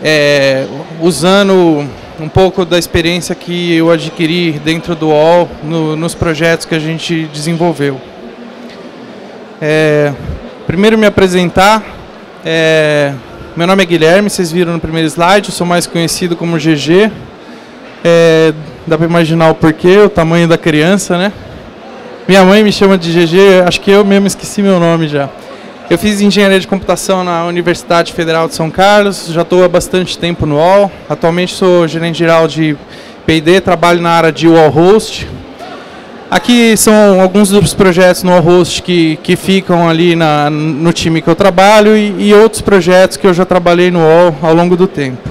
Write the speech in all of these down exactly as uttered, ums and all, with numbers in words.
é, usando um pouco da experiência que eu adquiri dentro do U O L, no, nos projetos que a gente desenvolveu. É, primeiro me apresentar, é, meu nome é Guilherme, vocês viram no primeiro slide, eu sou mais conhecido como G G. É, dá para imaginar o porquê, o tamanho da criança, né? Minha mãe me chama de G G, acho que eu mesmo esqueci meu nome já. Eu fiz engenharia de computação na Universidade Federal de São Carlos, já estou há bastante tempo no U O L. Atualmente sou gerente geral de P e D, trabalho na área de U O L Host. Aqui são alguns dos projetos no U O L Host que, que ficam ali na, no time que eu trabalho e, e outros projetos que eu já trabalhei no U O L ao longo do tempo.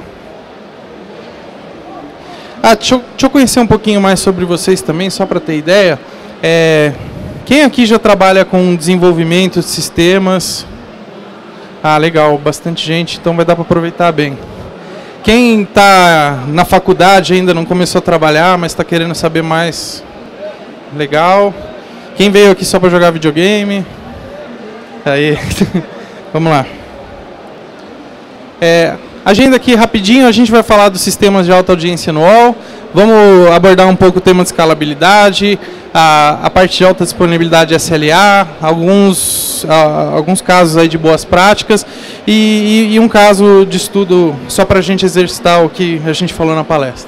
Ah, deixa, eu, deixa eu conhecer um pouquinho mais sobre vocês também, só para ter ideia. É, quem aqui já trabalha com desenvolvimento de sistemas? Ah, legal, bastante gente, então vai dar para aproveitar bem. Quem está na faculdade ainda não começou a trabalhar, mas está querendo saber mais? Legal. Quem veio aqui só para jogar videogame? Aí, vamos lá. É, agenda aqui rapidinho, a gente vai falar dos sistemas de alta audiência no U O L. Vamos abordar um pouco o tema de escalabilidade, a, a parte de alta disponibilidade S L A, alguns, a, alguns casos aí de boas práticas e, e, e um caso de estudo só para a gente exercitar o que a gente falou na palestra.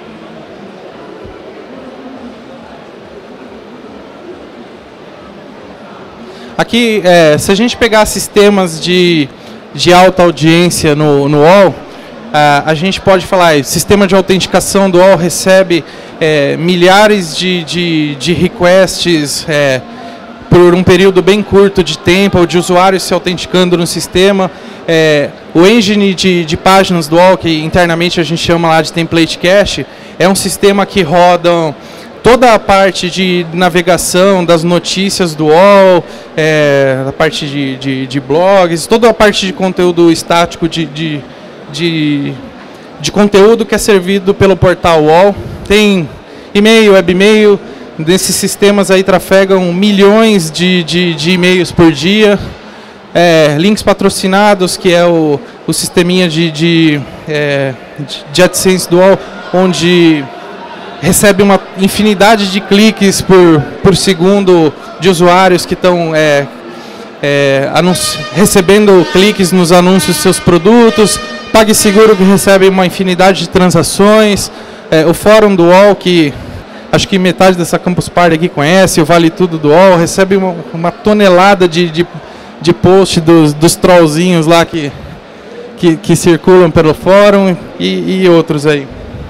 Aqui, é, se a gente pegar sistemas de, de alta audiência no, no U O L, a, a gente pode falar, o sistema de autenticação do U O L recebe é, milhares de, de, de requests é, por um período bem curto de tempo, ou de usuários se autenticando no sistema. É, o engine de, de páginas do U O L, que internamente a gente chama lá de template cache, é um sistema que roda toda a parte de navegação das notícias do U O L, é, a parte de, de, de blogs, toda a parte de conteúdo estático de, de, de, de conteúdo que é servido pelo portal U O L. Tem e-mail, webmail, desses sistemas aí trafegam milhões de, de, de e-mails por dia. É, links patrocinados, que é o, o sisteminha de, de, é, de AdSense do U O L, onde recebe uma infinidade de cliques por, por segundo de usuários que estão é, é, recebendo cliques nos anúncios dos seus produtos. PagSeguro, que recebe uma infinidade de transações. É, o fórum do U O L, que acho que metade dessa Campus Party aqui conhece, o Vale Tudo do U O L, recebe uma, uma tonelada de, de, de post dos, dos trollzinhos lá que, que, que circulam pelo fórum e, e outros aí.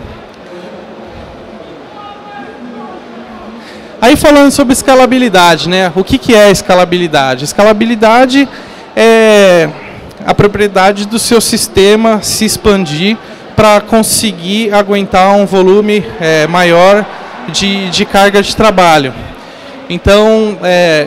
Aí falando sobre escalabilidade, né? O que, que é escalabilidade? Escalabilidade é a propriedade do seu sistema se expandir para conseguir aguentar um volume é, maior de, de carga de trabalho. Então, é,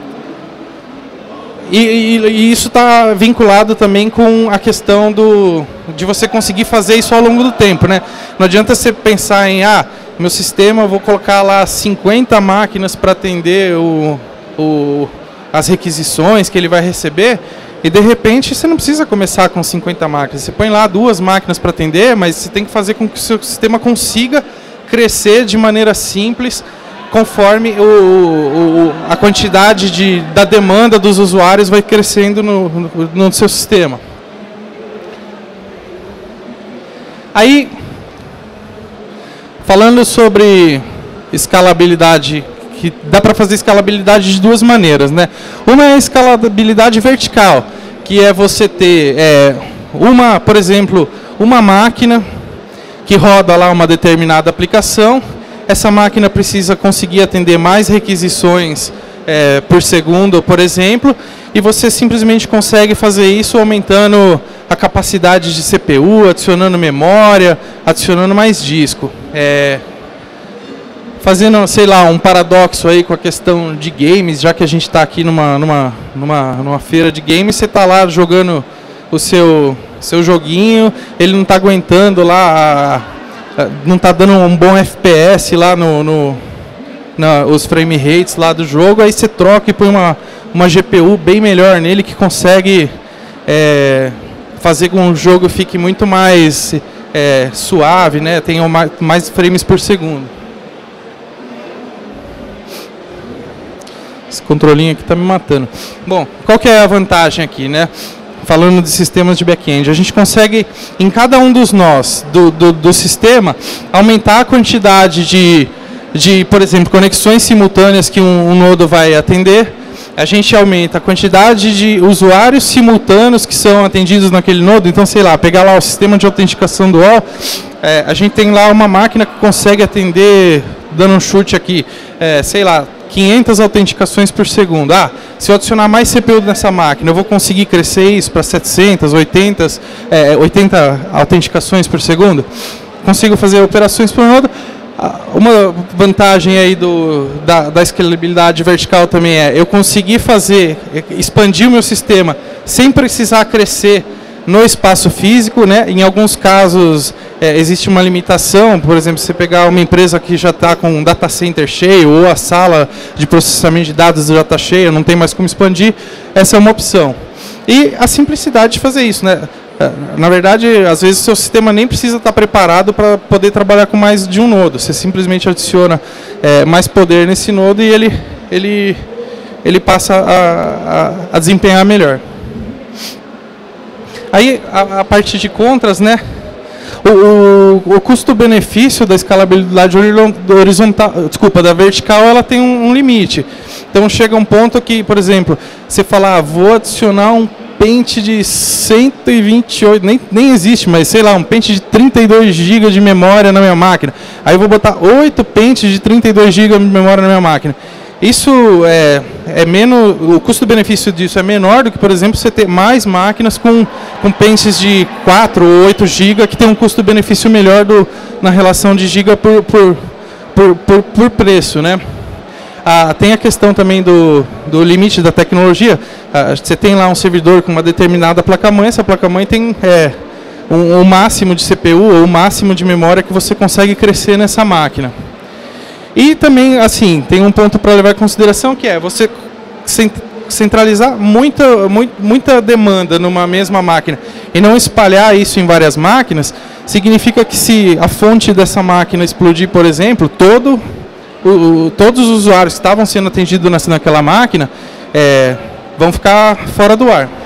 e, e, e isso está vinculado também com a questão do, de você conseguir fazer isso ao longo do tempo, né? Não adianta você pensar em, ah, meu sistema, eu vou colocar lá cinquenta máquinas para atender o, o, as requisições que ele vai receber, e de repente você não precisa começar com cinquenta máquinas. Você põe lá duas máquinas para atender, mas você tem que fazer com que o seu sistema consiga crescer de maneira simples, conforme o, o, a quantidade de, da demanda dos usuários vai crescendo no, no, no seu sistema. Aí, falando sobre escalabilidade, que dá para fazer escalabilidade de duas maneiras, né? Uma é a escalabilidade vertical, que é você ter é, uma, por exemplo, uma máquina que roda lá uma determinada aplicação. Essa máquina precisa conseguir atender mais requisições é, por segundo, por exemplo, e você simplesmente consegue fazer isso aumentando a capacidade de C P U, adicionando memória, adicionando mais disco. É, fazendo, sei lá, um paradoxo aí com a questão de games, já que a gente está aqui numa, numa, numa, numa feira de games, você está lá jogando o seu, seu joguinho, ele não está aguentando lá, a, a, não está dando um bom F P S lá no, no na, os frame rates lá do jogo, aí você troca e põe uma, uma G P U bem melhor nele que consegue é, fazer com que o jogo fique muito mais é, suave, né? Tenha mais, mais frames por segundo. Esse controlinho aqui está me matando. Bom, qual que é a vantagem aqui, né? Falando de sistemas de back-end, a gente consegue, em cada um dos nós do, do, do sistema, aumentar a quantidade de, de, por exemplo, conexões simultâneas que um, um nodo vai atender. A gente aumenta a quantidade de usuários simultâneos que são atendidos naquele nodo. Então, sei lá, pegar lá o sistema de autenticação do O, é, a gente tem lá uma máquina que consegue atender, dando um chute aqui, é, sei lá, quinhentas autenticações por segundo. Ah, se eu adicionar mais C P U nessa máquina, eu vou conseguir crescer isso para setecentas, oitocentas, é, oitenta autenticações por segundo? Consigo fazer operações por nodo. Uma vantagem aí do, da, da escalabilidade vertical também é eu conseguir fazer, expandir o meu sistema sem precisar crescer no espaço físico, né? Em alguns casos é, existe uma limitação, por exemplo, se você pegar uma empresa que já está com um data center cheio ou a sala de processamento de dados já está cheia, não tem mais como expandir, essa é uma opção. E a simplicidade de fazer isso, né? Na verdade, às vezes o seu sistema nem precisa estar preparado para poder trabalhar com mais de um nodo. Você simplesmente adiciona é, mais poder nesse nodo e ele, ele, ele passa a, a, a desempenhar melhor. Aí, a, a parte de contras, né? O, o, o custo-benefício da escalabilidade horizontal, desculpa, da vertical, ela tem um, um limite. Então, chega um ponto que, por exemplo, você fala, ah, vou adicionar um pente de cento e vinte e oito, nem, nem existe, mas sei lá, um pente de trinta e dois gigas de memória na minha máquina. Aí eu vou botar oito pentes de trinta e dois gigas de memória na minha máquina. Isso é, é menos, o custo-benefício disso é menor do que, por exemplo, você ter mais máquinas com, com pentes de quatro ou oito gigas, que tem um custo-benefício melhor do, na relação de giga por, por, por, por, por preço, né? Ah, tem a questão também do, do limite da tecnologia. Ah, você tem lá um servidor com uma determinada placa-mãe, essa placa-mãe tem é, um, um máximo de C P U ou o máximo de memória que você consegue crescer nessa máquina. E também, assim, tem um ponto para levar em consideração, que é você centralizar muita, muita demanda numa mesma máquina e não espalhar isso em várias máquinas, significa que se a fonte dessa máquina explodir, por exemplo, todo, o, o, todos os usuários que estavam sendo atendidos nessa, naquela máquina é, vão ficar fora do ar.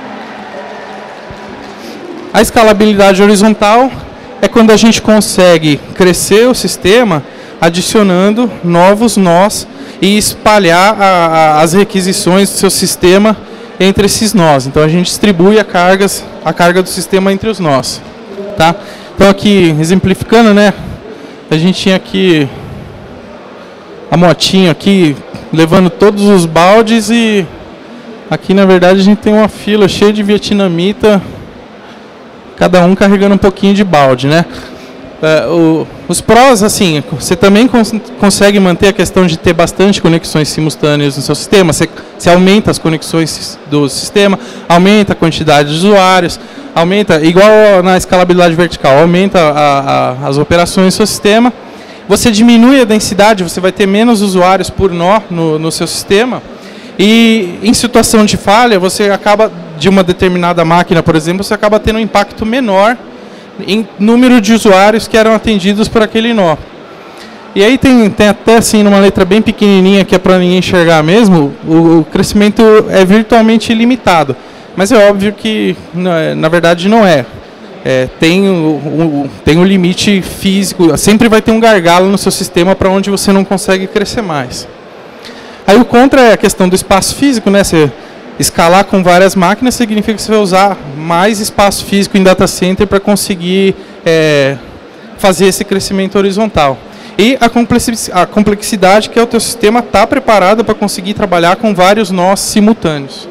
A escalabilidade horizontal é quando a gente consegue crescer o sistema adicionando novos nós e espalhar a, a, as requisições do seu sistema entre esses nós. Então a gente distribui a, cargas, a carga do sistema entre os nós. Tá? Então aqui, exemplificando, né, a gente tinha aqui a motinha aqui levando todos os baldes e aqui na verdade a gente tem uma fila cheia de vietnamita, cada um carregando um pouquinho de balde, né? Uh, o, os prós, assim, você também cons consegue manter a questão de ter bastante conexões simultâneas no seu sistema, você, você aumenta as conexões do sistema, aumenta a quantidade de usuários, aumenta, igual na escalabilidade vertical, aumenta a, a, as operações do seu sistema, você diminui a densidade, você vai ter menos usuários por nó no, no seu sistema, e em situação de falha, você acaba, de uma determinada máquina, por exemplo, você acaba tendo um impacto menor em número de usuários que eram atendidos por aquele nó. E aí tem, tem até assim, numa letra bem pequenininha, que é para ninguém enxergar mesmo, o, o crescimento é virtualmente ilimitado. Mas é óbvio que, na, na verdade, não é. É tem, o, o, tem um limite físico, sempre vai ter um gargalo no seu sistema para onde você não consegue crescer mais. Aí o contra é a questão do espaço físico, né? Você escalar com várias máquinas significa que você vai usar mais espaço físico em data center para conseguir é, fazer esse crescimento horizontal. E a complexidade que é o teu sistema estar preparado para conseguir trabalhar com vários nós simultâneos.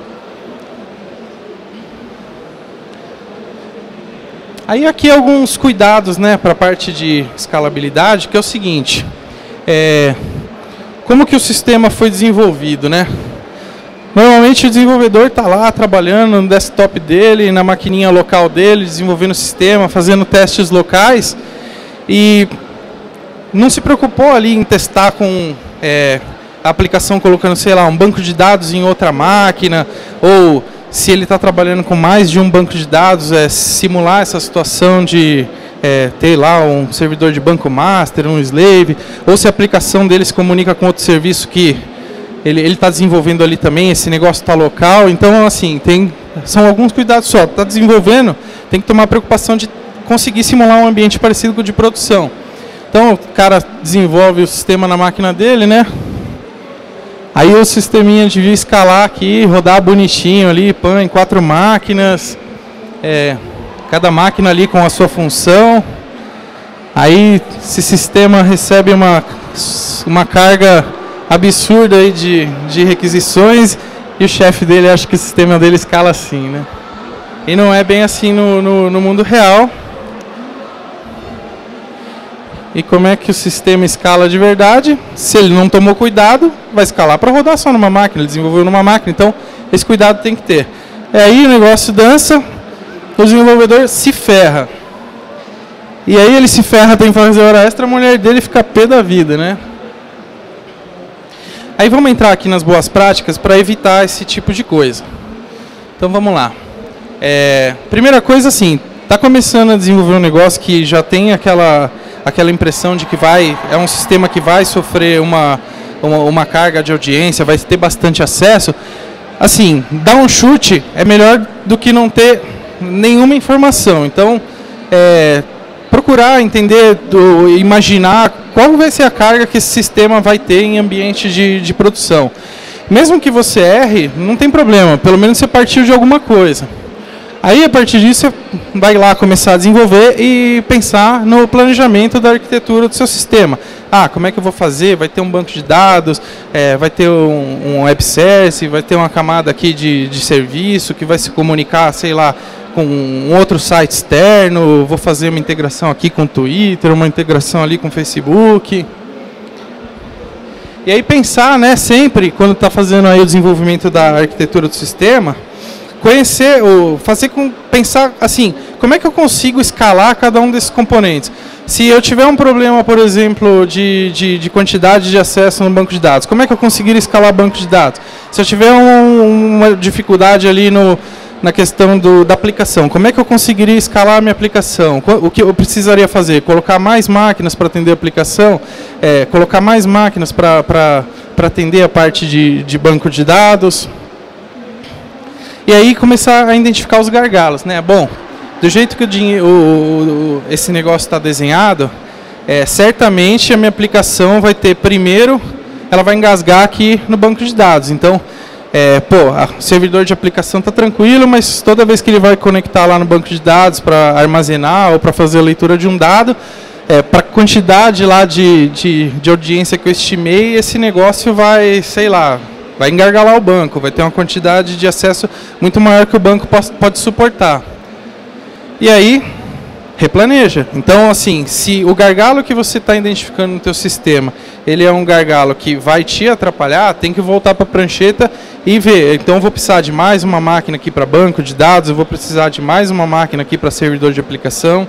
Aí aqui alguns cuidados, né, para a parte de escalabilidade, que é o seguinte, é, como que o sistema foi desenvolvido, né? Normalmente o desenvolvedor está lá trabalhando no desktop dele, na maquininha local dele, desenvolvendo o sistema, fazendo testes locais e não se preocupou ali em testar com é, a aplicação colocando, sei lá, um banco de dados em outra máquina ou se ele está trabalhando com mais de um banco de dados, é simular essa situação de é, ter lá um servidor de banco master, um slave, ou se a aplicação dele se comunica com outro serviço que ele está desenvolvendo ali também, esse negócio está local. Então, assim, tem, são alguns cuidados só. Está desenvolvendo, tem que tomar a preocupação de conseguir simular um ambiente parecido com o de produção. Então, o cara desenvolve o sistema na máquina dele, né? Aí o sisteminha devia escalar aqui, rodar bonitinho ali, pã, em quatro máquinas. É, cada máquina ali com a sua função. Aí esse sistema recebe uma, uma carga absurda aí de, de requisições e o chefe dele acha que o sistema dele escala assim, né? E não é bem assim no, no, no mundo real. E como é que o sistema escala de verdade? Se ele não tomou cuidado, vai escalar para rodar só numa máquina, ele desenvolveu numa máquina, então esse cuidado tem que ter. É aí o negócio dança, o desenvolvedor se ferra. E aí ele se ferra, tem que fazer hora extra, a mulher dele fica pé da vida, né? Aí vamos entrar aqui nas boas práticas para evitar esse tipo de coisa. Então vamos lá. É, primeira coisa assim, está começando a desenvolver um negócio que já tem aquela... aquela impressão de que vai, é um sistema que vai sofrer uma, uma, uma carga de audiência, vai ter bastante acesso, assim, dar um chute é melhor do que não ter nenhuma informação. Então, é, procurar entender, do, imaginar qual vai ser a carga que esse sistema vai ter em ambiente de, de produção. Mesmo que você erre, não tem problema, pelo menos você partiu de alguma coisa. Aí, a partir disso, você vai lá começar a desenvolver e pensar no planejamento da arquitetura do seu sistema. Ah, como é que eu vou fazer? Vai ter um banco de dados, é, vai ter um, um web service, vai ter uma camada aqui de, de serviço que vai se comunicar, sei lá, com um outro site externo, vou fazer uma integração aqui com o Twitter, uma integração ali com o Facebook. E aí pensar, né, sempre, quando está fazendo aí o desenvolvimento da arquitetura do sistema, conhecer, ou fazer com, pensar assim, como é que eu consigo escalar cada um desses componentes? Se eu tiver um problema, por exemplo, de, de, de quantidade de acesso no banco de dados, como é que eu conseguiria escalar banco de dados? Se eu tiver um, uma dificuldade ali no, na questão do, da aplicação, como é que eu conseguiria escalar a minha aplicação? O que eu precisaria fazer? Colocar mais máquinas para atender a aplicação? É, colocar mais máquinas para para atender a parte de, de banco de dados? E aí começar a identificar os gargalos, né? Bom, do jeito que o, o, o, esse negócio está desenhado, é, certamente a minha aplicação vai ter primeiro, ela vai engasgar aqui no banco de dados. Então, é, pô, o servidor de aplicação está tranquilo, mas toda vez que ele vai conectar lá no banco de dados para armazenar ou para fazer a leitura de um dado, é, para a quantidade lá de, de, de audiência que eu estimei, esse negócio vai, sei lá, vai engargalar o banco, vai ter uma quantidade de acesso muito maior que o banco pode suportar. E aí, replaneja. Então, assim, se o gargalo que você está identificando no teu sistema, ele é um gargalo que vai te atrapalhar, tem que voltar para a prancheta e ver. Então, eu vou precisar de mais uma máquina aqui para banco de dados, eu vou precisar de mais uma máquina aqui para servidor de aplicação.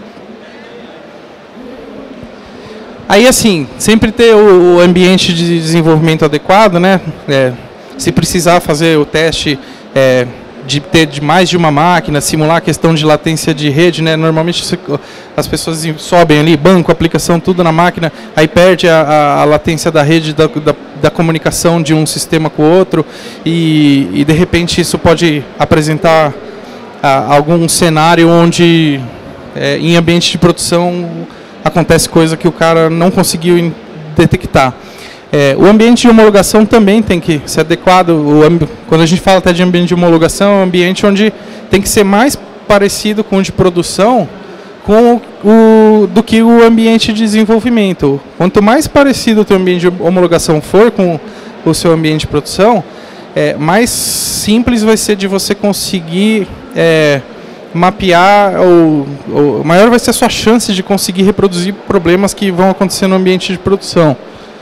Aí, assim, sempre ter o ambiente de desenvolvimento adequado, né? É, se precisar fazer o teste é, de ter de mais de uma máquina, simular a questão de latência de rede, né? Normalmente as pessoas sobem ali, banco, aplicação, tudo na máquina, aí perde a, a, a latência da rede, da, da, da comunicação de um sistema com o outro, e, e de repente isso pode apresentar a, algum cenário onde é, em ambiente de produção acontece coisa que o cara não conseguiu detectar. É, o ambiente de homologação também tem que ser adequado. O, quando a gente fala até de ambiente de homologação, é um ambiente onde tem que ser mais parecido com o de produção com o, do que o ambiente de desenvolvimento. Quanto mais parecido o teu ambiente de homologação for com o seu ambiente de produção, é, mais simples vai ser de você conseguir é, mapear, ou, ou maior vai ser a sua chance de conseguir reproduzir problemas que vão acontecer no ambiente de produção.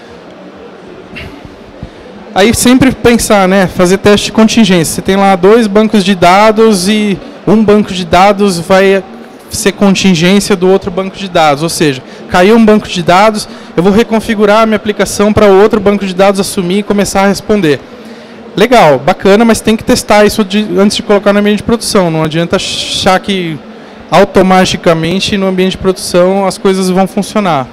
Aí sempre pensar, né, fazer teste de contingência. Você tem lá dois bancos de dados e um banco de dados vai ser contingência do outro banco de dados. Ou seja, caiu um banco de dados, eu vou reconfigurar a minha aplicação para o outro banco de dados assumir e começar a responder. legal, bacana, mas tem que testar isso de, antes de colocar no ambiente de produção. Não adianta achar que automaticamente no ambiente de produção as coisas vão funcionar.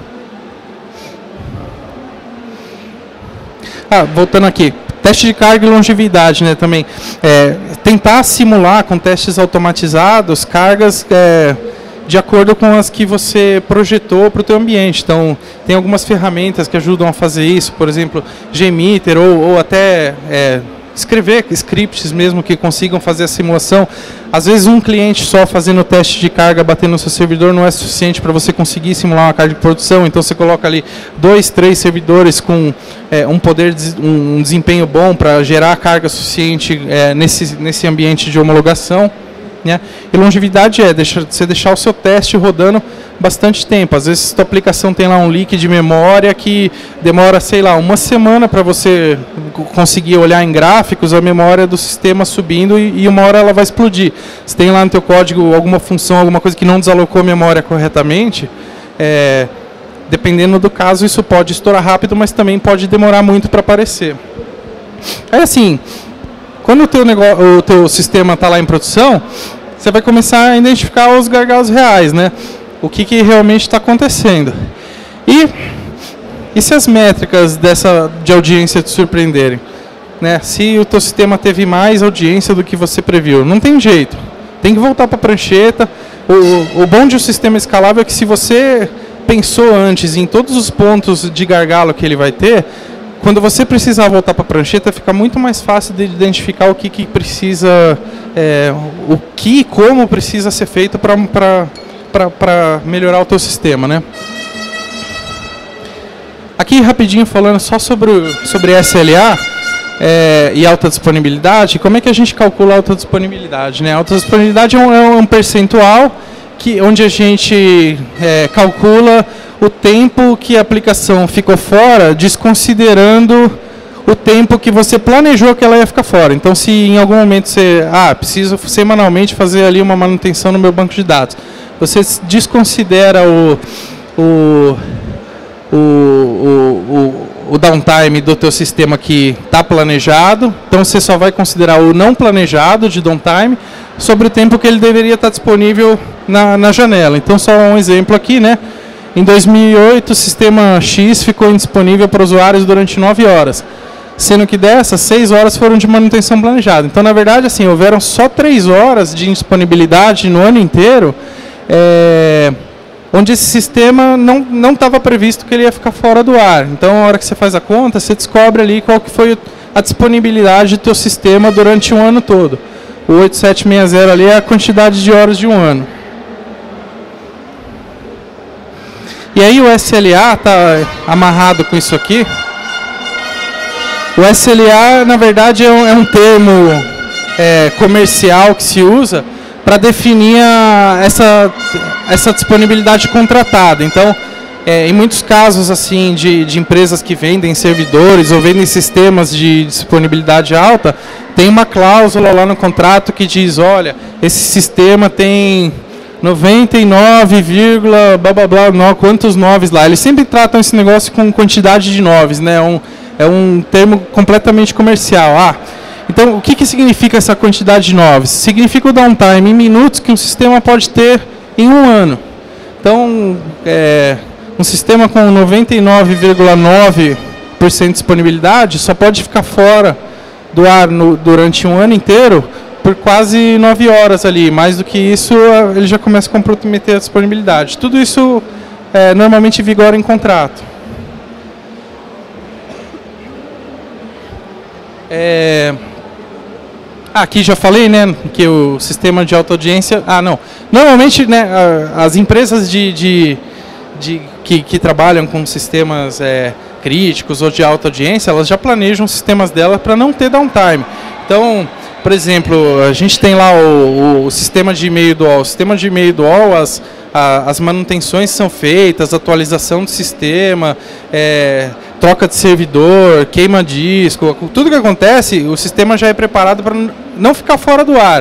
Ah, voltando aqui, teste de carga e longevidade, né, também. É, tentar simular com testes automatizados cargas é, de acordo com as que você projetou para o teu ambiente. Então, tem algumas ferramentas que ajudam a fazer isso, por exemplo, Gmeter ou, ou até é, escrever scripts mesmo que consigam fazer a simulação. Às vezes um cliente só fazendo o teste de carga, batendo no seu servidor, não é suficiente para você conseguir simular uma carga de produção. Então você coloca ali dois, três servidores com é, um poder, um desempenho bom para gerar carga suficiente é, nesse, nesse ambiente de homologação. Né? E longevidade é deixar, você deixar o seu teste rodando bastante tempo. Às vezes a sua aplicação tem lá um leak de memória que demora, sei lá, uma semana para você conseguir olhar em gráficos a memória do sistema subindo e, e uma hora ela vai explodir. Se tem lá no teu código alguma função, alguma coisa que não desalocou a memória corretamente, é, dependendo do caso isso pode estourar rápido, mas também pode demorar muito para aparecer. É assim, quando o teu, negócio, o teu sistema está lá em produção, você vai começar a identificar os gargalos reais, né? O que, que realmente está acontecendo. E, e se as métricas dessa, de audiência te surpreenderem? Né? Se o teu sistema teve mais audiência do que você previu, não tem jeito. Tem que voltar para a prancheta. O, o bom de um sistema escalável é que se você pensou antes em todos os pontos de gargalo que ele vai ter, quando você precisar voltar para a prancheta, fica muito mais fácil de identificar o que, que precisa, é, o que e como precisa ser feito para melhorar o teu sistema, né? Aqui rapidinho falando só sobre, sobre S L A é, e alta disponibilidade, como é que a gente calcula a alta disponibilidade? Né? A alta disponibilidade é um, é um percentual que, onde a gente é, calcula o tempo que a aplicação ficou fora, desconsiderando o tempo que você planejou que ela ia ficar fora. Então, se em algum momento você, ah, preciso semanalmente fazer ali uma manutenção no meu banco de dados, você desconsidera o, o, o, o, o downtime do teu sistema que está planejado, então você só vai considerar o não planejado de downtime sobre o tempo que ele deveria estar disponível na, na janela. Então, só um exemplo aqui, né? Em dois mil e oito, o sistema X ficou indisponível para usuários durante nove horas, sendo que dessas, seis horas foram de manutenção planejada. Então, na verdade, assim, houveram só três horas de indisponibilidade no ano inteiro, é, onde esse sistema não estava previsto que ele ia ficar fora do ar. Então, a hora que você faz a conta, você descobre ali qual que foi a disponibilidade do teu sistema durante um ano todo. O oito sete seis zero ali é a quantidade de horas de um ano. E aí o S L A está amarrado com isso aqui. O S L A, na verdade, é um, é um termo é, comercial que se usa para definir a, essa, essa disponibilidade contratada. Então, é, em muitos casos assim de, de empresas que vendem servidores ou vendem sistemas de disponibilidade alta, tem uma cláusula lá no contrato que diz, olha, esse sistema tem noventa e nove, blá blá blá, no, quantos noves lá. Eles sempre tratam esse negócio com quantidade de noves, né? Um, é um termo completamente comercial. Ah, então, o que, que significa essa quantidade de noves? Significa o downtime em minutos que um sistema pode ter em um ano. Então, é, um sistema com noventa e nove vírgula nove por cento de disponibilidade só pode ficar fora do ar no, durante um ano inteiro por quase nove horas ali. Mais do que isso, ele já começa a comprometer a disponibilidade. Tudo isso é, normalmente vigora em contrato. É, aqui já falei, né, que o sistema de alta audiência... Ah, não. Normalmente, né, as empresas de, de, de, que, que trabalham com sistemas é, críticos ou de alta audiência, elas já planejam os sistemas delas para não ter downtime. Então, por exemplo, a gente tem lá o, o sistema de e-mail dual. O sistema de e-mail dual, as, a, as manutenções são feitas, atualização do sistema, é, troca de servidor, queima disco, tudo que acontece, o sistema já é preparado para não ficar fora do ar.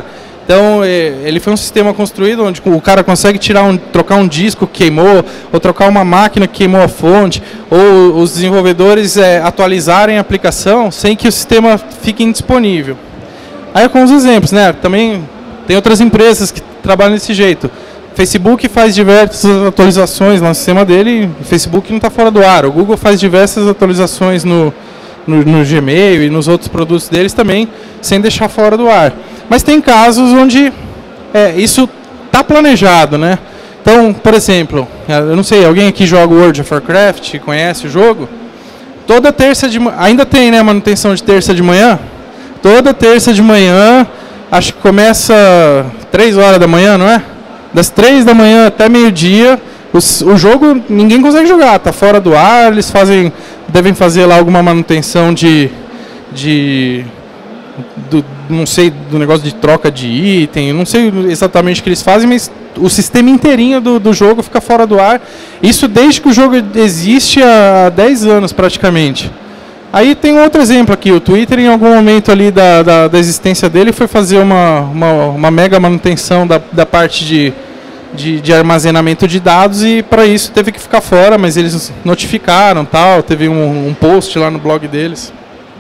Então, ele foi um sistema construído onde o cara consegue tirar um, trocar um disco que queimou, ou trocar uma máquina que queimou a fonte, ou os desenvolvedores é, atualizarem a aplicação sem que o sistema fique indisponível. Aí, com os exemplos, né? Também tem outras empresas que trabalham desse jeito. Facebook faz diversas atualizações no sistema dele, o Facebook não está fora do ar. O Google faz diversas atualizações no, no, no Gmail e nos outros produtos deles também, sem deixar fora do ar. Mas tem casos onde é, isso está planejado, né? Então, por exemplo, eu não sei, alguém aqui joga World of Warcraft, conhece o jogo? Toda terça de manhã, ainda tem, né, manutenção de terça de manhã? Toda terça de manhã, acho que começa três horas da manhã, não é? Das três da manhã até meio-dia, o jogo ninguém consegue jogar, está fora do ar, eles fazem, devem fazer lá alguma manutenção de... de Do, não sei, do negócio de troca de item, não sei exatamente o que eles fazem, mas o sistema inteirinho do, do jogo fica fora do ar. Isso desde que o jogo existe há dez anos praticamente. Aí tem outro exemplo aqui, o Twitter em algum momento ali da, da, da existência dele foi fazer uma, uma, uma mega manutenção da, da parte de, de, de armazenamento de dados e para isso teve que ficar fora, mas eles notificaram, tal, teve um, um post lá no blog deles.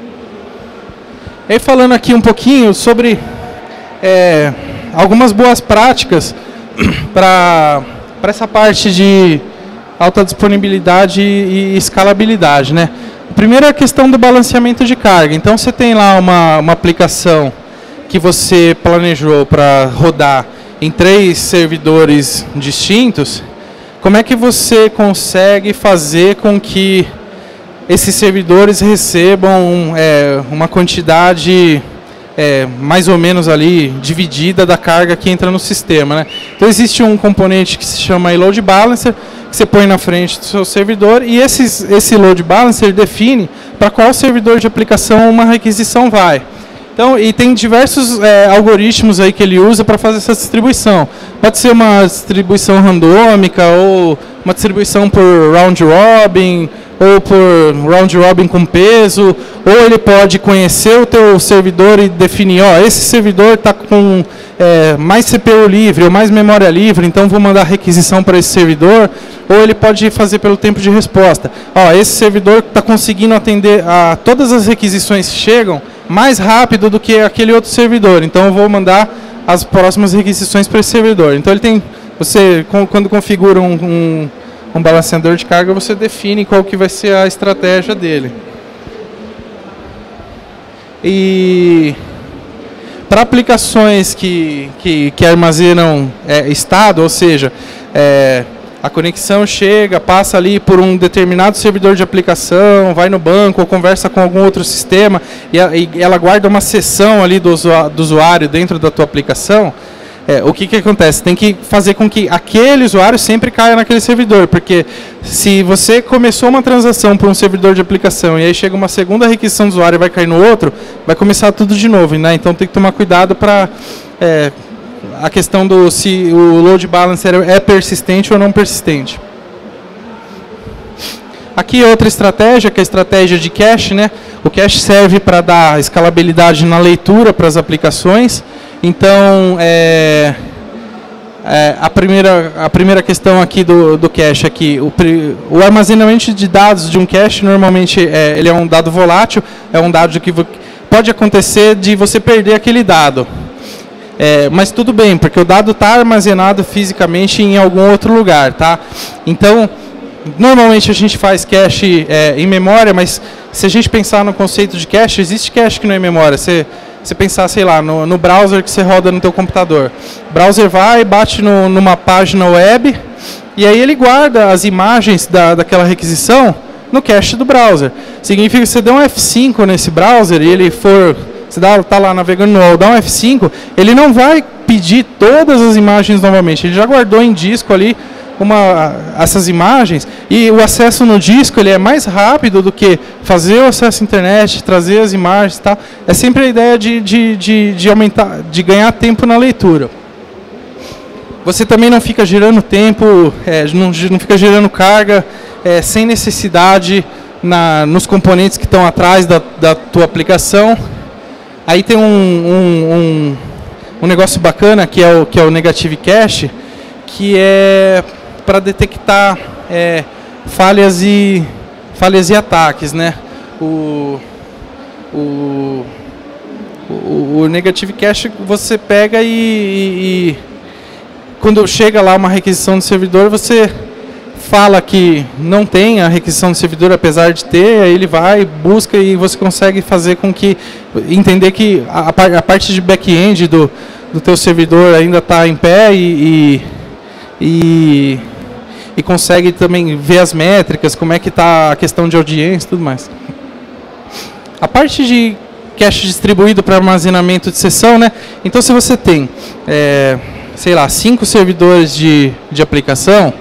E falando aqui um pouquinho sobre é, algumas boas práticas para essa parte de alta disponibilidade e escalabilidade, né? O primeiro é a questão do balanceamento de carga. Então, você tem lá uma, uma aplicação que você planejou para rodar em três servidores distintos. Como é que você consegue fazer com que esses servidores recebam é, uma quantidade é, mais ou menos ali dividida da carga que entra no sistema, né? Então existe um componente que se chama load balancer, que você põe na frente do seu servidor e esses, esse load balancer define para qual servidor de aplicação uma requisição vai. Então, e tem diversos é, algoritmos aí que ele usa para fazer essa distribuição. Pode ser uma distribuição randômica ou uma distribuição por round robin, ou por round robin com peso, ou ele pode conhecer o teu servidor e definir, ó, esse servidor está com é, mais C P U livre ou mais memória livre, então vou mandar requisição para esse servidor, ou ele pode fazer pelo tempo de resposta. Ó, esse servidor está conseguindo atender a todas as requisições que chegam mais rápido do que aquele outro servidor, então eu vou mandar as próximas requisições para esse servidor. Então ele tem, você quando configura um, um um balanceador de carga, você define qual que vai ser a estratégia dele. E para aplicações que, que, que armazenam é, estado, ou seja, é, a conexão chega, passa ali por um determinado servidor de aplicação, vai no banco ou conversa com algum outro sistema e, a, e ela guarda uma seção ali do, do usuário dentro da tua aplicação. É, o que, que acontece? Tem que fazer com que aquele usuário sempre caia naquele servidor, porque se você começou uma transação por um servidor de aplicação e aí chega uma segunda requisição do usuário e vai cair no outro, vai começar tudo de novo, né? Então tem que tomar cuidado para é, a questão do se o load balancer é persistente ou não persistente. Aqui outra estratégia, que é a estratégia de cache, né? O cache serve para dar escalabilidade na leitura para as aplicações. Então, é, é, a, primeira, a primeira questão aqui do, do cache, aqui, o, o armazenamento de dados de um cache, normalmente, é, ele é um dado volátil, é um dado que pode acontecer de você perder aquele dado. É, mas tudo bem, porque o dado está armazenado fisicamente em algum outro lugar, tá? Então, normalmente a gente faz cache é, em memória, mas se a gente pensar no conceito de cache, existe cache que não é em memória. Você... Você pensar, sei lá, no, no browser que você roda no teu computador. O browser vai, bate no, numa página web, e aí ele guarda as imagens da, daquela requisição no cache do browser. Significa que você der um F cinco nesse browser e ele for, você está lá navegando no U O L, dá um F cinco, ele não vai pedir todas as imagens novamente. Ele já guardou em disco ali uma, essas imagens, e o acesso no disco ele é mais rápido do que fazer o acesso à internet, trazer as imagens e tal. É sempre a ideia de, de, de, de aumentar, de ganhar tempo na leitura. Você também não fica gerando tempo, é, não, não fica gerando carga é, sem necessidade na, nos componentes que estão atrás da, da tua aplicação. Aí tem um, um, um um negócio bacana que é o, que é o Negative Cache, que é para detectar é, falhas, e, falhas e ataques, né? O, o, o, o Negative Cache você pega e, e, e quando chega lá uma requisição do servidor, você fala que não tem a requisição do servidor, apesar de ter, aí ele vai, busca e você consegue fazer com que, entender que a, a parte de back-end do, do teu servidor ainda está em pé e, e, e, e consegue também ver as métricas, como é que está a questão de audiência e tudo mais. A parte de cache distribuído para armazenamento de sessão, né? Então se você tem, é, sei lá, cinco servidores de, de aplicação,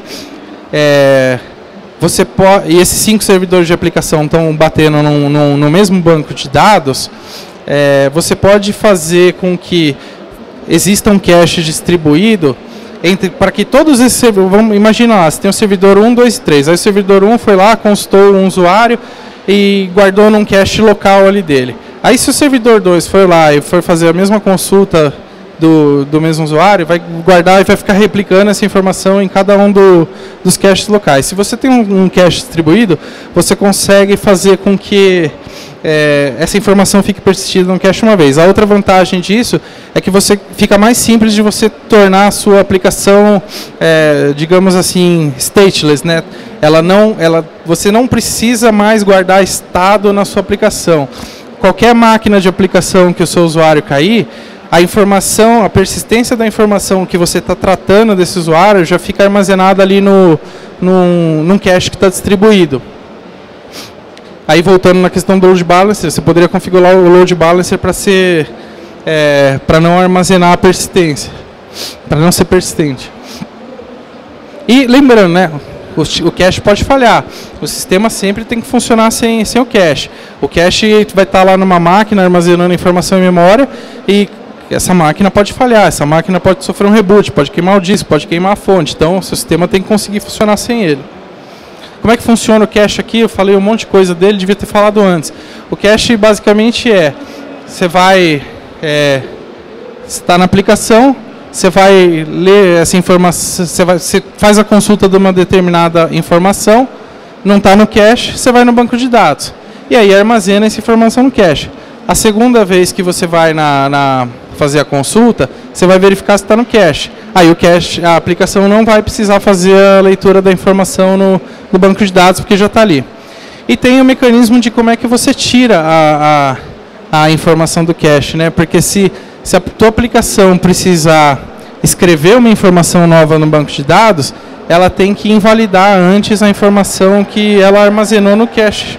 É, você pode, e esses cinco servidores de aplicação estão batendo no, no, no mesmo banco de dados, é, você pode fazer com que exista um cache distribuído entre, para que todos esses servidores, vamos imaginar lá, você tem o servidor um, dois e três, aí o servidor um foi lá, consultou um usuário e guardou num cache local ali dele. Aí se o servidor dois for lá e for fazer a mesma consulta Do, do mesmo usuário, vai guardar e vai ficar replicando essa informação em cada um do, dos caches locais. Se você tem um, um cache distribuído, você consegue fazer com que é, essa informação fique persistida no cache uma vez. A outra vantagem disso é que você fica mais simples de você tornar a sua aplicação, é, digamos assim, stateless, né? Ela não, ela, você não precisa mais guardar estado na sua aplicação. Qualquer máquina de aplicação que o seu usuário cair, a informação, a persistência da informação que você está tratando desse usuário já fica armazenada ali no, no, num cache que está distribuído. Aí voltando na questão do load balancer, você poderia configurar o load balancer para ser, é, para não armazenar a persistência, para não ser persistente. E lembrando, né, o, o cache pode falhar. O sistema sempre tem que funcionar sem, sem o cache. O cache vai estar lá numa máquina armazenando informação em memória e essa máquina pode falhar, essa máquina pode sofrer um reboot, pode queimar o disco, pode queimar a fonte. Então, o seu sistema tem que conseguir funcionar sem ele. Como é que funciona o cache aqui? Eu falei um monte de coisa dele, devia ter falado antes. O cache, basicamente, é... Você vai... É, você está na aplicação, você vai ler essa informação, você, vai, você faz a consulta de uma determinada informação, não está no cache, você vai no banco de dados. E aí armazena essa informação no cache. A segunda vez que você vai na, na fazer a consulta, você vai verificar se está no cache. Aí o cache, a aplicação não vai precisar fazer a leitura da informação no, no banco de dados, porque já está ali. E tem o mecanismo de como é que você tira a, a, a informação do cache, né? Porque se, se a tua aplicação precisar escrever uma informação nova no banco de dados, ela tem que invalidar antes a informação que ela armazenou no cache.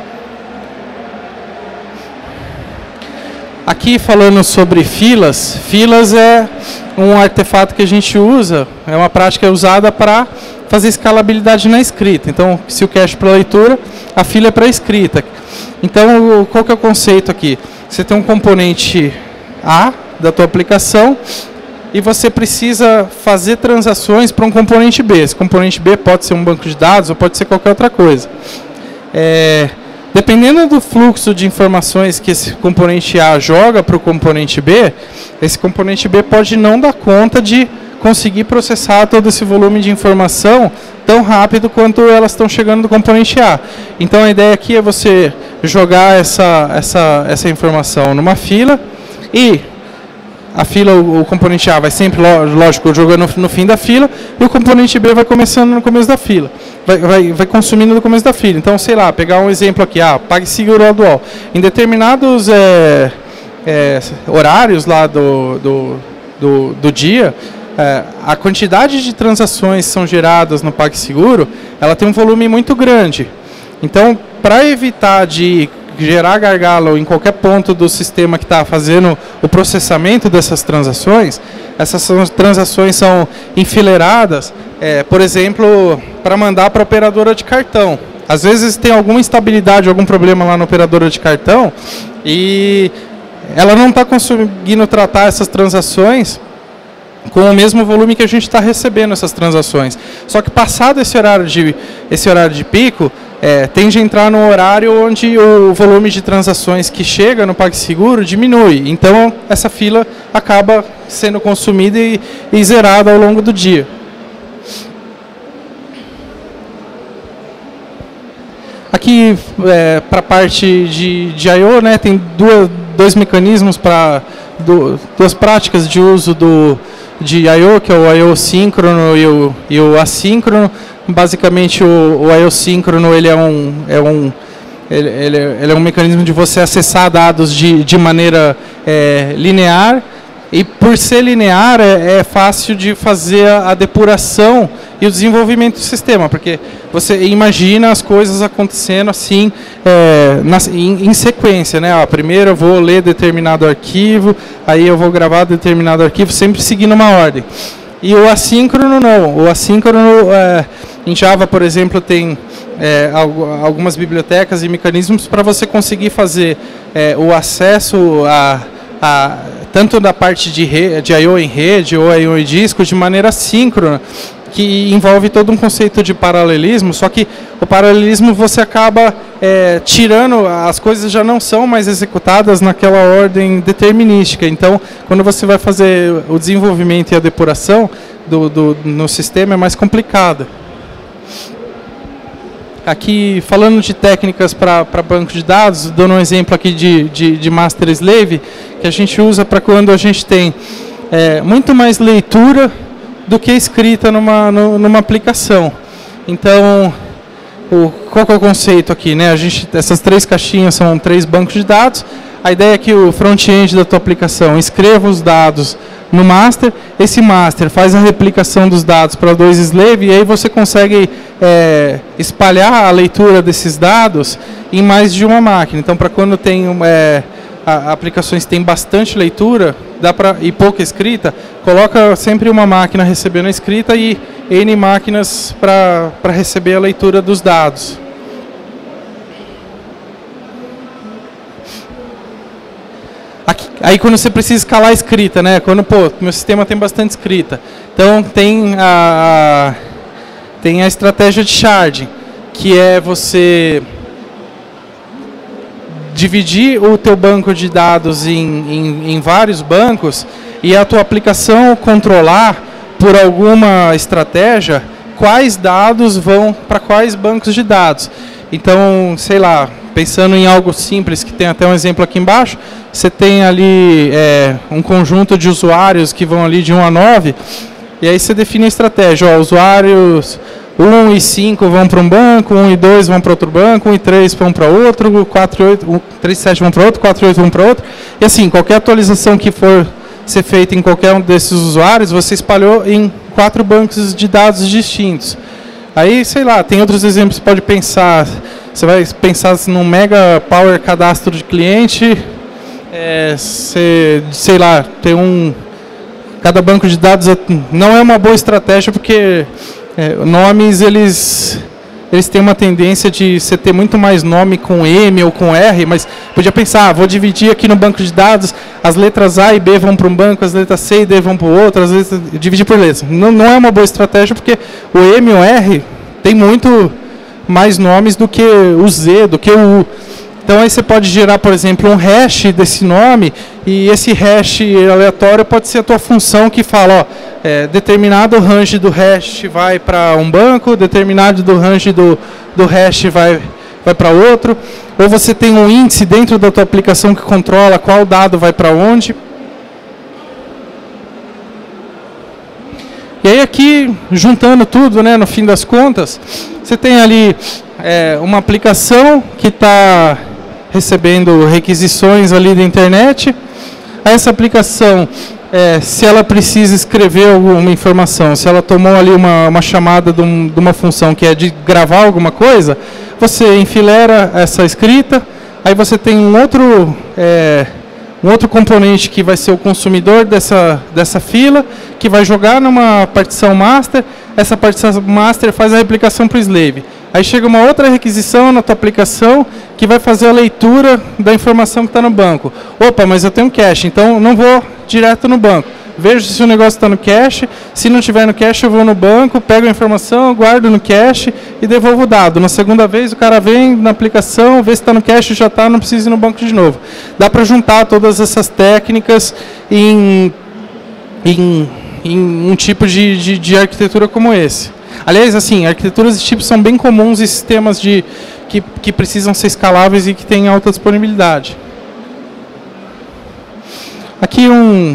Aqui falando sobre filas, filas é um artefato que a gente usa, é uma prática usada para fazer escalabilidade na escrita. Então, se o cache é para leitura, a fila é para escrita. Então, qual que é o conceito aqui? Você tem um componente A da tua aplicação e você precisa fazer transações para um componente B. Esse componente B pode ser um banco de dados ou pode ser qualquer outra coisa. É... Dependendo do fluxo de informações que esse componente A joga para o componente B, esse componente B pode não dar conta de conseguir processar todo esse volume de informação tão rápido quanto elas estão chegando do componente A. Então a ideia aqui é você jogar essa, essa, essa informação numa fila e a fila, o, o componente A vai sempre, lógico, jogando no, no fim da fila e o componente B vai começando no começo da fila. Vai, vai, vai consumindo no começo da fila. Então, sei lá, pegar um exemplo aqui, ah, PagSeguro Atual. Em determinados é, é, horários lá do, do, do, do dia, é, a quantidade de transações que são geradas no PagSeguro, ela tem um volume muito grande. Então, para evitar de gerar gargalo em qualquer ponto do sistema que está fazendo o processamento dessas transações, essas transações são enfileiradas, é, por exemplo, para mandar para a operadora de cartão. Às vezes tem alguma instabilidade, algum problema lá na operadora de cartão e ela não está conseguindo tratar essas transações com o mesmo volume que a gente está recebendo essas transações. Só que passado esse horário de, esse horário de pico, é, tende a entrar no horário onde o volume de transações que chega no PagSeguro diminui. Então, essa fila acaba sendo consumida e, e zerada ao longo do dia. Aqui, é, para a parte de, de I O, né, tem duas, dois mecanismos, para du, duas práticas de uso do, de I O, que é o I O síncrono e o, e o assíncrono. Basicamente, o, o I O síncrono ele é, um, é, um, ele, ele, ele é um mecanismo de você acessar dados de, de maneira é, linear. E por ser linear, é, é fácil de fazer a, a depuração e o desenvolvimento do sistema, porque você imagina as coisas acontecendo assim, é, na, em, em sequência, né? Ó, primeiro eu vou ler determinado arquivo, aí eu vou gravar determinado arquivo, sempre seguindo uma ordem. E o assíncrono não. O assíncrono, é, em Java, por exemplo, tem é, algumas bibliotecas e mecanismos para você conseguir fazer é, o acesso a, a tanto da parte de, re, de I O em rede ou I O em disco de maneira síncrona, que envolve todo um conceito de paralelismo, só que o paralelismo você acaba é, tirando, as coisas já não são mais executadas naquela ordem determinística. Então, quando você vai fazer o desenvolvimento e a depuração do, do, no sistema, é mais complicado. Aqui, falando de técnicas para banco de dados, dando um exemplo aqui de, de, de master slave, que a gente usa para quando a gente tem é, muito mais leitura do que escrita numa, numa aplicação. Então, o, qual que é o conceito aqui, né? A gente, essas três caixinhas são três bancos de dados. A ideia é que o front-end da tua aplicação escreva os dados no master, esse master faz a replicação dos dados para dois slave, e aí você consegue é, espalhar a leitura desses dados em mais de uma máquina. Então, para quando tem é, a, aplicações que têm bastante leitura dá pra, e pouca escrita, coloca sempre uma máquina recebendo a escrita e N máquinas para receber a leitura dos dados. Aqui, aí quando você precisa escalar a escrita, né? Quando, pô, meu sistema tem bastante escrita. Então tem a, a, tem a estratégia de sharding, que é você dividir o teu banco de dados em, em, em vários bancos e a tua aplicação controlar por alguma estratégia quais dados vão para quais bancos de dados. Então, sei lá, pensando em algo simples, que tem até um exemplo aqui embaixo, você tem ali é, um conjunto de usuários que vão ali de um a nove, e aí você define a estratégia. Ó, usuários um e cinco vão para um banco, um e dois vão para outro banco, um e três vão para outro, quatro e oito, três e sete vão para outro, quatro e oito vão para outro. E assim, qualquer atualização que for ser feita em qualquer um desses usuários, você espalhou em quatro bancos de dados distintos. Aí, sei lá, tem outros exemplos que você pode pensar. Você vai pensar num mega power cadastro de cliente, é, você, sei lá, tem um... Cada banco de dados não é uma boa estratégia, porque é, nomes, eles, eles têm uma tendência de você ter muito mais nome com M ou com R, mas podia pensar, ah, vou dividir aqui no banco de dados, as letras A e B vão para um banco, as letras C e D vão para o outro, as letras, dividir por letras. Não, não é uma boa estratégia, porque o M e o R tem muito mais nomes do que o Z, do que o U. Então aí você pode gerar, por exemplo, um hash desse nome, e esse hash aleatório pode ser a tua função que fala, ó, é, determinado range do hash vai para um banco, determinado do range do, do hash vai, vai para outro, ou você tem um índice dentro da tua aplicação que controla qual dado vai para onde. E aí aqui, juntando tudo, né, no fim das contas, você tem ali é, uma aplicação que está recebendo requisições ali da internet. Essa aplicação, é, se ela precisa escrever alguma informação, se ela tomou ali uma, uma chamada de, um, de uma função que é de gravar alguma coisa, você enfileira essa escrita, aí você tem um outro... É, um outro componente que vai ser o consumidor dessa, dessa fila, que vai jogar numa partição master, essa partição master faz a replicação para o slave. Aí chega uma outra requisição na tua aplicação que vai fazer a leitura da informação que está no banco. Opa, mas eu tenho um cache, então não vou direto no banco. vejo se o negócio está no cache, se não estiver no cache eu vou no banco, pego a informação, guardo no cache e devolvo o dado. Na segunda vez o cara vem na aplicação, vê se está no cache, já está, não precisa ir no banco de novo. Dá para juntar todas essas técnicas em, em, em um tipo de, de, de arquitetura como esse. Aliás, assim, arquiteturas desse tipo são bem comuns em sistemas de, que, que precisam ser escaláveis e que têm alta disponibilidade. Aqui um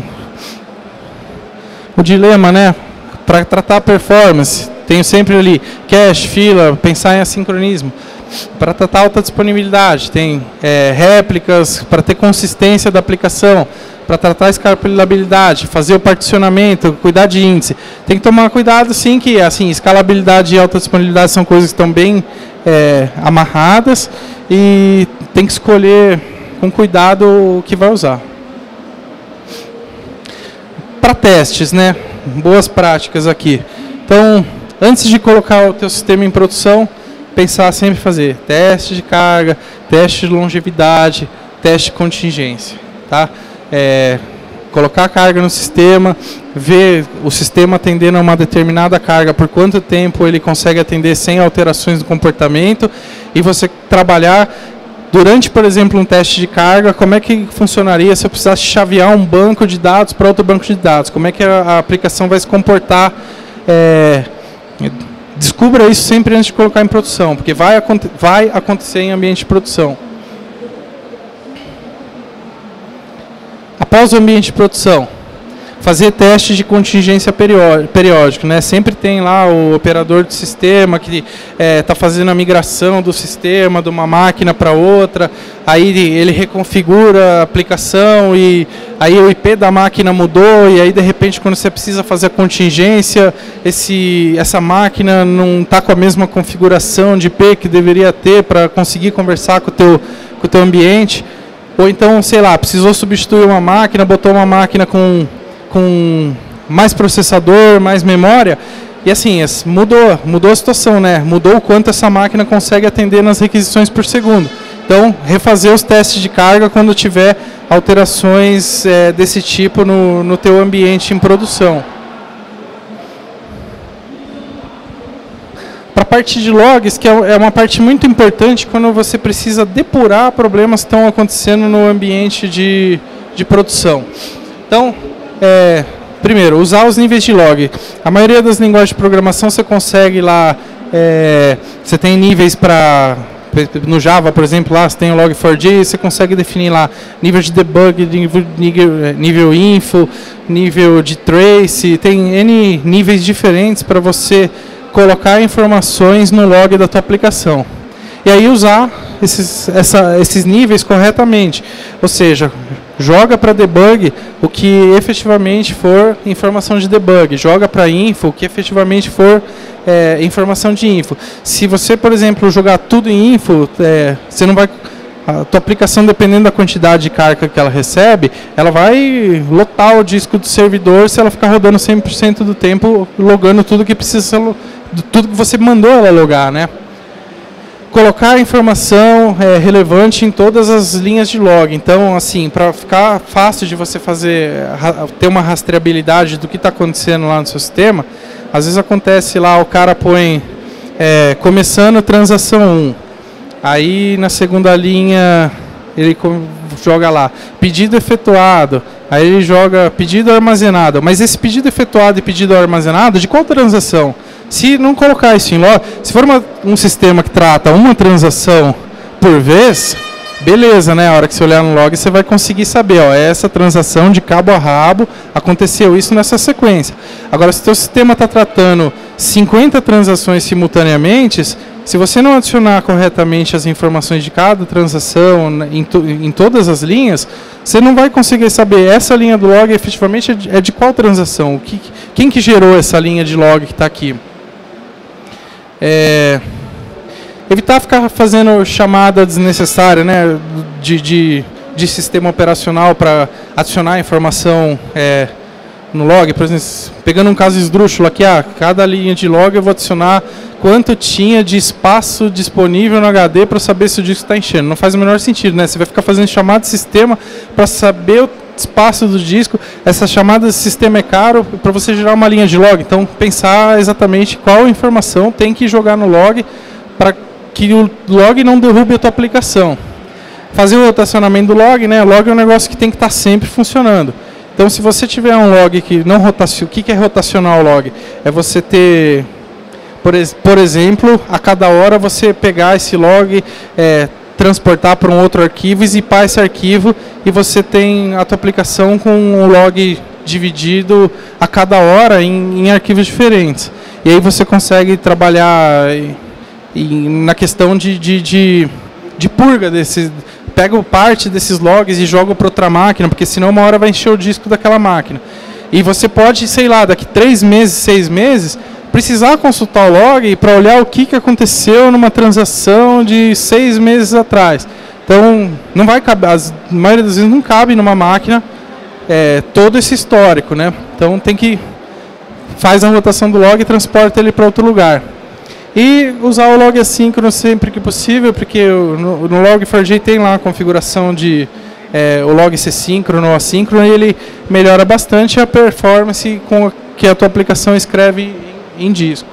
o dilema, né? Para tratar a performance, tenho sempre ali cache, fila, pensar em assincronismo. Para tratar alta disponibilidade, tem é, réplicas, para ter consistência da aplicação, para tratar a escalabilidade, fazer o particionamento, cuidar de índice. Tem que tomar cuidado, sim, que assim, escalabilidade e alta disponibilidade são coisas que estão bem é, amarradas e tem que escolher com cuidado o que vai usar. Para testes, né? Boas práticas aqui. Então, antes de colocar o teu sistema em produção, pensar sempre fazer teste de carga, teste de longevidade, teste de contingência, tá? É, colocar a carga no sistema, ver o sistema atendendo a uma determinada carga, por quanto tempo ele consegue atender sem alterações do comportamento, e você trabalhar durante, por exemplo, um teste de carga, como é que funcionaria se eu precisasse chavear um banco de dados para outro banco de dados, como é que a, a aplicação vai se comportar. É, descubra isso sempre antes de colocar em produção, porque vai, vai acontecer em ambiente de produção. Após o ambiente de produção, fazer testes de contingência periódico, né? Sempre tem lá o operador do sistema que está é, fazendo a migração do sistema de uma máquina para outra, aí ele reconfigura a aplicação e aí o I P da máquina mudou e aí de repente quando você precisa fazer a contingência, esse, essa máquina não está com a mesma configuração de I P que deveria ter para conseguir conversar com o teu, com o teu ambiente. Ou então, sei lá, precisou substituir uma máquina, botou uma máquina com, com mais processador, mais memória, e assim, mudou, mudou a situação, né? Mudou o quanto essa máquina consegue atender nas requisições por segundo. Então, refazer os testes de carga quando tiver alterações é, desse tipo no, no teu ambiente em produção. Para a parte de logs, que é uma parte muito importante quando você precisa depurar problemas que estão acontecendo no ambiente de, de produção. Então, é, primeiro, usar os níveis de log. A maioria das linguagens de programação você consegue lá, é, você tem níveis para, no Java, por exemplo, lá você tem o log four j, você consegue definir lá nível de debug, nível, nível, nível info, nível de trace, tem N níveis diferentes para você colocar informações no log da tua aplicação. E aí usar esses, essa, esses níveis corretamente. Ou seja, joga para debug o que efetivamente for informação de debug. Joga para info o que efetivamente for é, informação de info. Se você, por exemplo, jogar tudo em info, é, você não vai... A tua aplicação, dependendo da quantidade de carga que ela recebe, ela vai lotar o disco do servidor se ela ficar rodando cem por cento do tempo, logando tudo que precisa, tudo que você mandou ela logar, né? Colocar a informação é, relevante em todas as linhas de log. Então, assim, para ficar fácil de você fazer, ter uma rastreabilidade do que está acontecendo lá no seu sistema, às vezes acontece lá, o cara põe, é, começando transação um. Aí na segunda linha ele joga lá, pedido efetuado, aí ele joga pedido armazenado, mas esse pedido efetuado e pedido armazenado, de qual transação? Se não colocar isso em log, se for uma, um sistema que trata uma transação por vez, beleza, né? A hora que você olhar no log você vai conseguir saber, ó, essa transação de cabo a rabo, aconteceu isso nessa sequência. Agora, se o teu sistema está tratando cinquenta transações simultaneamente, se você não adicionar corretamente as informações de cada transação em, to, em todas as linhas, você não vai conseguir saber essa linha do log efetivamente é de, é de qual transação, o que, quem que gerou essa linha de log que está aqui. É, evitar ficar fazendo chamada desnecessária, né, de, de, de sistema operacional para adicionar informação é, no log. Por exemplo, pegando um caso esdrúxulo aqui, ah, cada linha de log eu vou adicionar quanto tinha de espaço disponível no H D para saber se o disco está enchendo. Não faz o menor sentido, né? Você vai ficar fazendo chamada de sistema para saber espaço do disco, essa chamada de sistema é caro para você gerar uma linha de log. Então, pensar exatamente qual informação tem que jogar no log para que o log não derrube a tua aplicação. Fazer o rotacionamento do log, né? O log é um negócio que tem que estar sempre funcionando. Então, se você tiver um log que não rotaciona, o que é rotacionar o log? É você ter, por, por exemplo, a cada hora você pegar esse log, é, transportar para um outro arquivo e zipar esse arquivo, e você tem a tua aplicação com um log dividido a cada hora em, em arquivos diferentes. E aí você consegue trabalhar e, e na questão de, de, de, de purga desses. Pega parte desses logs e joga para outra máquina, porque senão uma hora vai encher o disco daquela máquina. E você pode, sei lá, daqui três meses, seis meses, precisar consultar o log para olhar o que, que aconteceu numa transação de seis meses atrás. Então, não vai caber, a maioria das vezes não cabe numa máquina é, todo esse histórico, né? Então, tem que faz a rotação do log e transporta ele para outro lugar. E usar o log assíncrono sempre que possível, porque no, no log quatro j tem lá a configuração de é, o log ser síncrono ou assíncrono, e ele melhora bastante a performance com que a tua aplicação escreve em, em disco.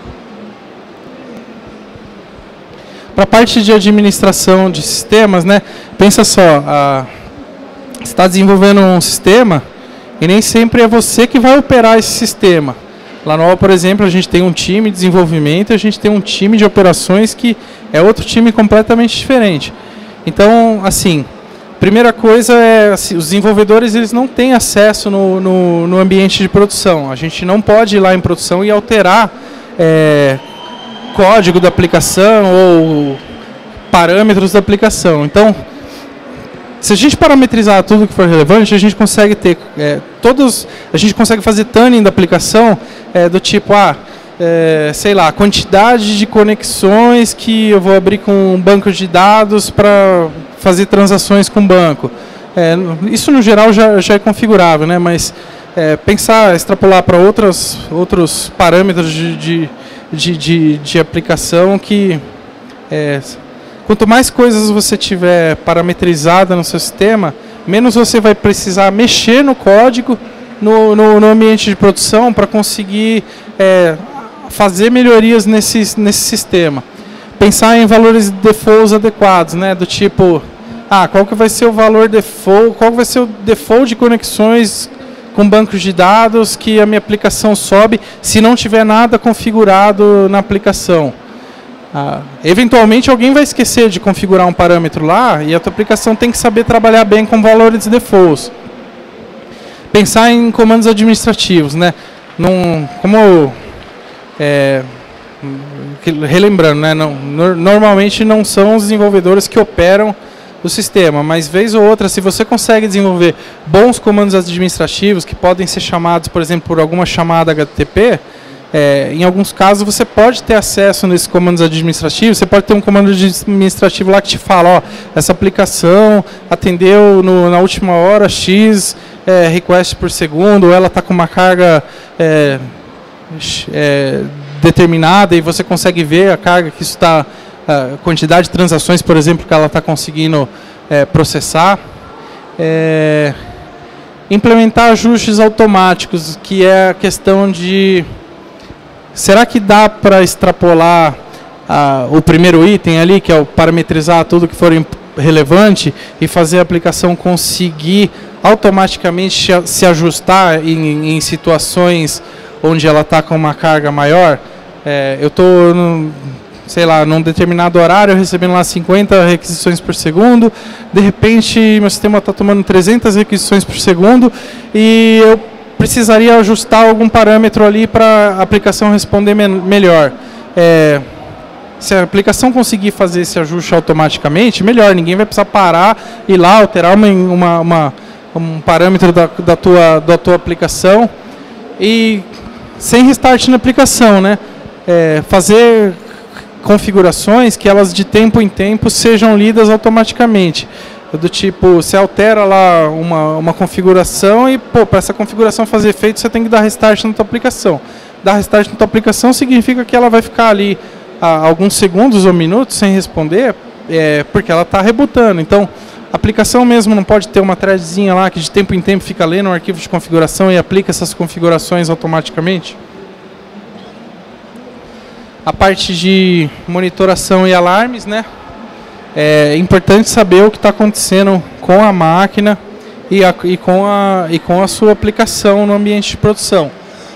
Para a parte de administração de sistemas, né, pensa só, a, você está desenvolvendo um sistema e nem sempre é você que vai operar esse sistema. Lá no U O L, por exemplo, a gente tem um time de desenvolvimento, a gente tem um time de operações que é outro time completamente diferente. Então, assim, primeira coisa é, assim, os desenvolvedores eles não têm acesso no, no, no ambiente de produção. A gente não pode ir lá em produção e alterar é, código da aplicação ou parâmetros da aplicação. Então, se a gente parametrizar tudo que for relevante, a gente consegue ter é, todos, a gente consegue fazer tuning da aplicação é, do tipo, ah, é, sei lá, quantidade de conexões que eu vou abrir com um banco de dados para fazer transações com o banco. É, isso no geral já, já é configurável, né? Mas é, pensar, extrapolar para outros outros parâmetros de, de, de, de, de aplicação que é, quanto mais coisas você tiver parametrizada no seu sistema, menos você vai precisar mexer no código no, no, no ambiente de produção para conseguir é, fazer melhorias nesse, nesse sistema. Pensar em valores defaults adequados, né? Do tipo, ah, qual que vai ser o valor default, qual vai ser o default de conexões com bancos de dados que a minha aplicação sobe se não tiver nada configurado na aplicação. Ah, eventualmente alguém vai esquecer de configurar um parâmetro lá e a tua aplicação tem que saber trabalhar bem com valores defaults. Pensar em comandos administrativos, né? Num, como é, relembrando, né? Não, no, normalmente não são os desenvolvedores que operam o sistema, mas vez ou outra, se você consegue desenvolver bons comandos administrativos que podem ser chamados, por exemplo, por alguma chamada H T T P, É, em alguns casos você pode ter acesso nesses comandos administrativos, você pode ter um comando administrativo lá que te fala, ó, essa aplicação atendeu no, na última hora X é, request por segundo, ou ela está com uma carga é, é, determinada e você consegue ver a carga que isso está, a quantidade de transações, por exemplo, que ela está conseguindo é, processar. É, implementar ajustes automáticos, que é a questão de será que dá para extrapolar ah, o primeiro item ali, que é o parametrizar tudo que for relevante e fazer a aplicação conseguir automaticamente se ajustar em, em situações onde ela está com uma carga maior? É, eu estou, sei lá, num determinado horário recebendo lá cinquenta requisições por segundo, de repente meu sistema está tomando trezentas requisições por segundo e eu precisaria ajustar algum parâmetro ali para a aplicação responder me melhor. É, se a aplicação conseguir fazer esse ajuste automaticamente, melhor, ninguém vai precisar parar e ir lá alterar uma, uma, uma, um parâmetro da, da, tua, da tua aplicação e sem restart na aplicação, né? É, fazer configurações que elas de tempo em tempo sejam lidas automaticamente. Do tipo, você altera lá uma, uma configuração e, pô, para essa configuração fazer efeito, você tem que dar restart na tua aplicação. Dar restart na tua aplicação significa que ela vai ficar ali ah, alguns segundos ou minutos sem responder, é, porque ela está rebutando. Então, A aplicação mesmo não pode ter uma threadzinha lá que de tempo em tempo fica lendo um arquivo de configuração e aplica essas configurações automaticamente? A parte de monitoração e alarmes, né? É importante saber o que está acontecendo com a máquina e, a, e, com a, e com a sua aplicação no ambiente de produção.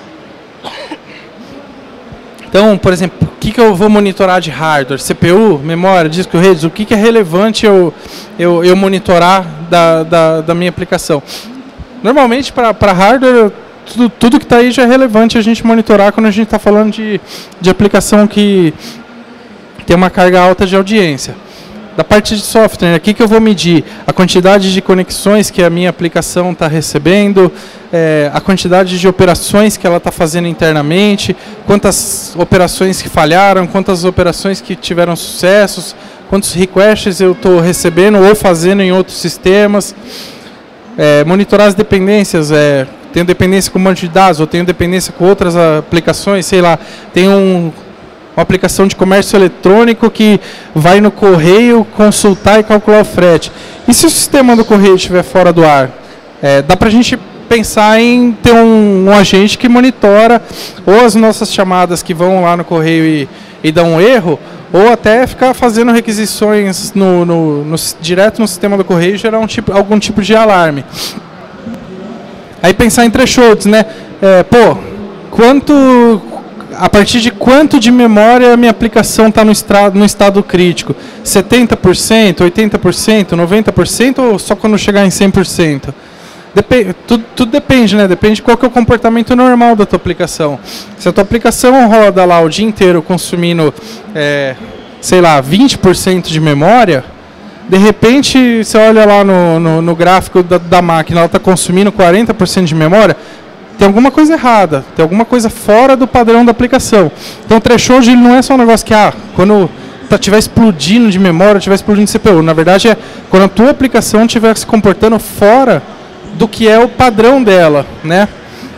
Então, por exemplo, o que, que eu vou monitorar de hardware? C P U, memória, disco, redes? O que, que é relevante eu, eu, eu monitorar da, da, da minha aplicação? Normalmente, para hardware, tudo, tudo que está aí já é relevante a gente monitorar quando a gente está falando de, de aplicação que tem uma carga alta de audiência. Da parte de software, aqui que eu vou medir a quantidade de conexões que a minha aplicação está recebendo, é, a quantidade de operações que ela está fazendo internamente, quantas operações que falharam, quantas operações que tiveram sucessos, quantos requests eu estou recebendo ou fazendo em outros sistemas. É, monitorar as dependências, é, tenho dependência com um monte de dados, ou tenho dependência com outras aplicações, sei lá, tem um... uma aplicação de comércio eletrônico que vai no correio consultar e calcular o frete. E se o sistema do correio estiver fora do ar? É, dá para a gente pensar em ter um, um agente que monitora ou as nossas chamadas que vão lá no correio e, e dão um erro, ou até ficar fazendo requisições no, no, no, direto no sistema do correio e gerar um tipo, algum tipo de alarme. Aí pensar em thresholds, né? É, pô, quanto... a partir de quanto de memória a minha aplicação está no, no estado crítico? setenta por cento, oitenta por cento, noventa por cento ou só quando chegar em cem por cento? Dep tudo, tudo depende, né? Depende de qual que é o comportamento normal da tua aplicação. Se a tua aplicação roda lá o dia inteiro consumindo, é, sei lá, vinte por cento de memória, de repente você olha lá no, no, no gráfico da, da máquina, ela está consumindo quarenta por cento de memória, tem alguma coisa errada, tem alguma coisa fora do padrão da aplicação. Então o threshold ele não é só um negócio que, ah, quando estiver explodindo de memória, estiver explodindo de C P U. Na verdade é quando a tua aplicação estiver se comportando fora do que é o padrão dela, né?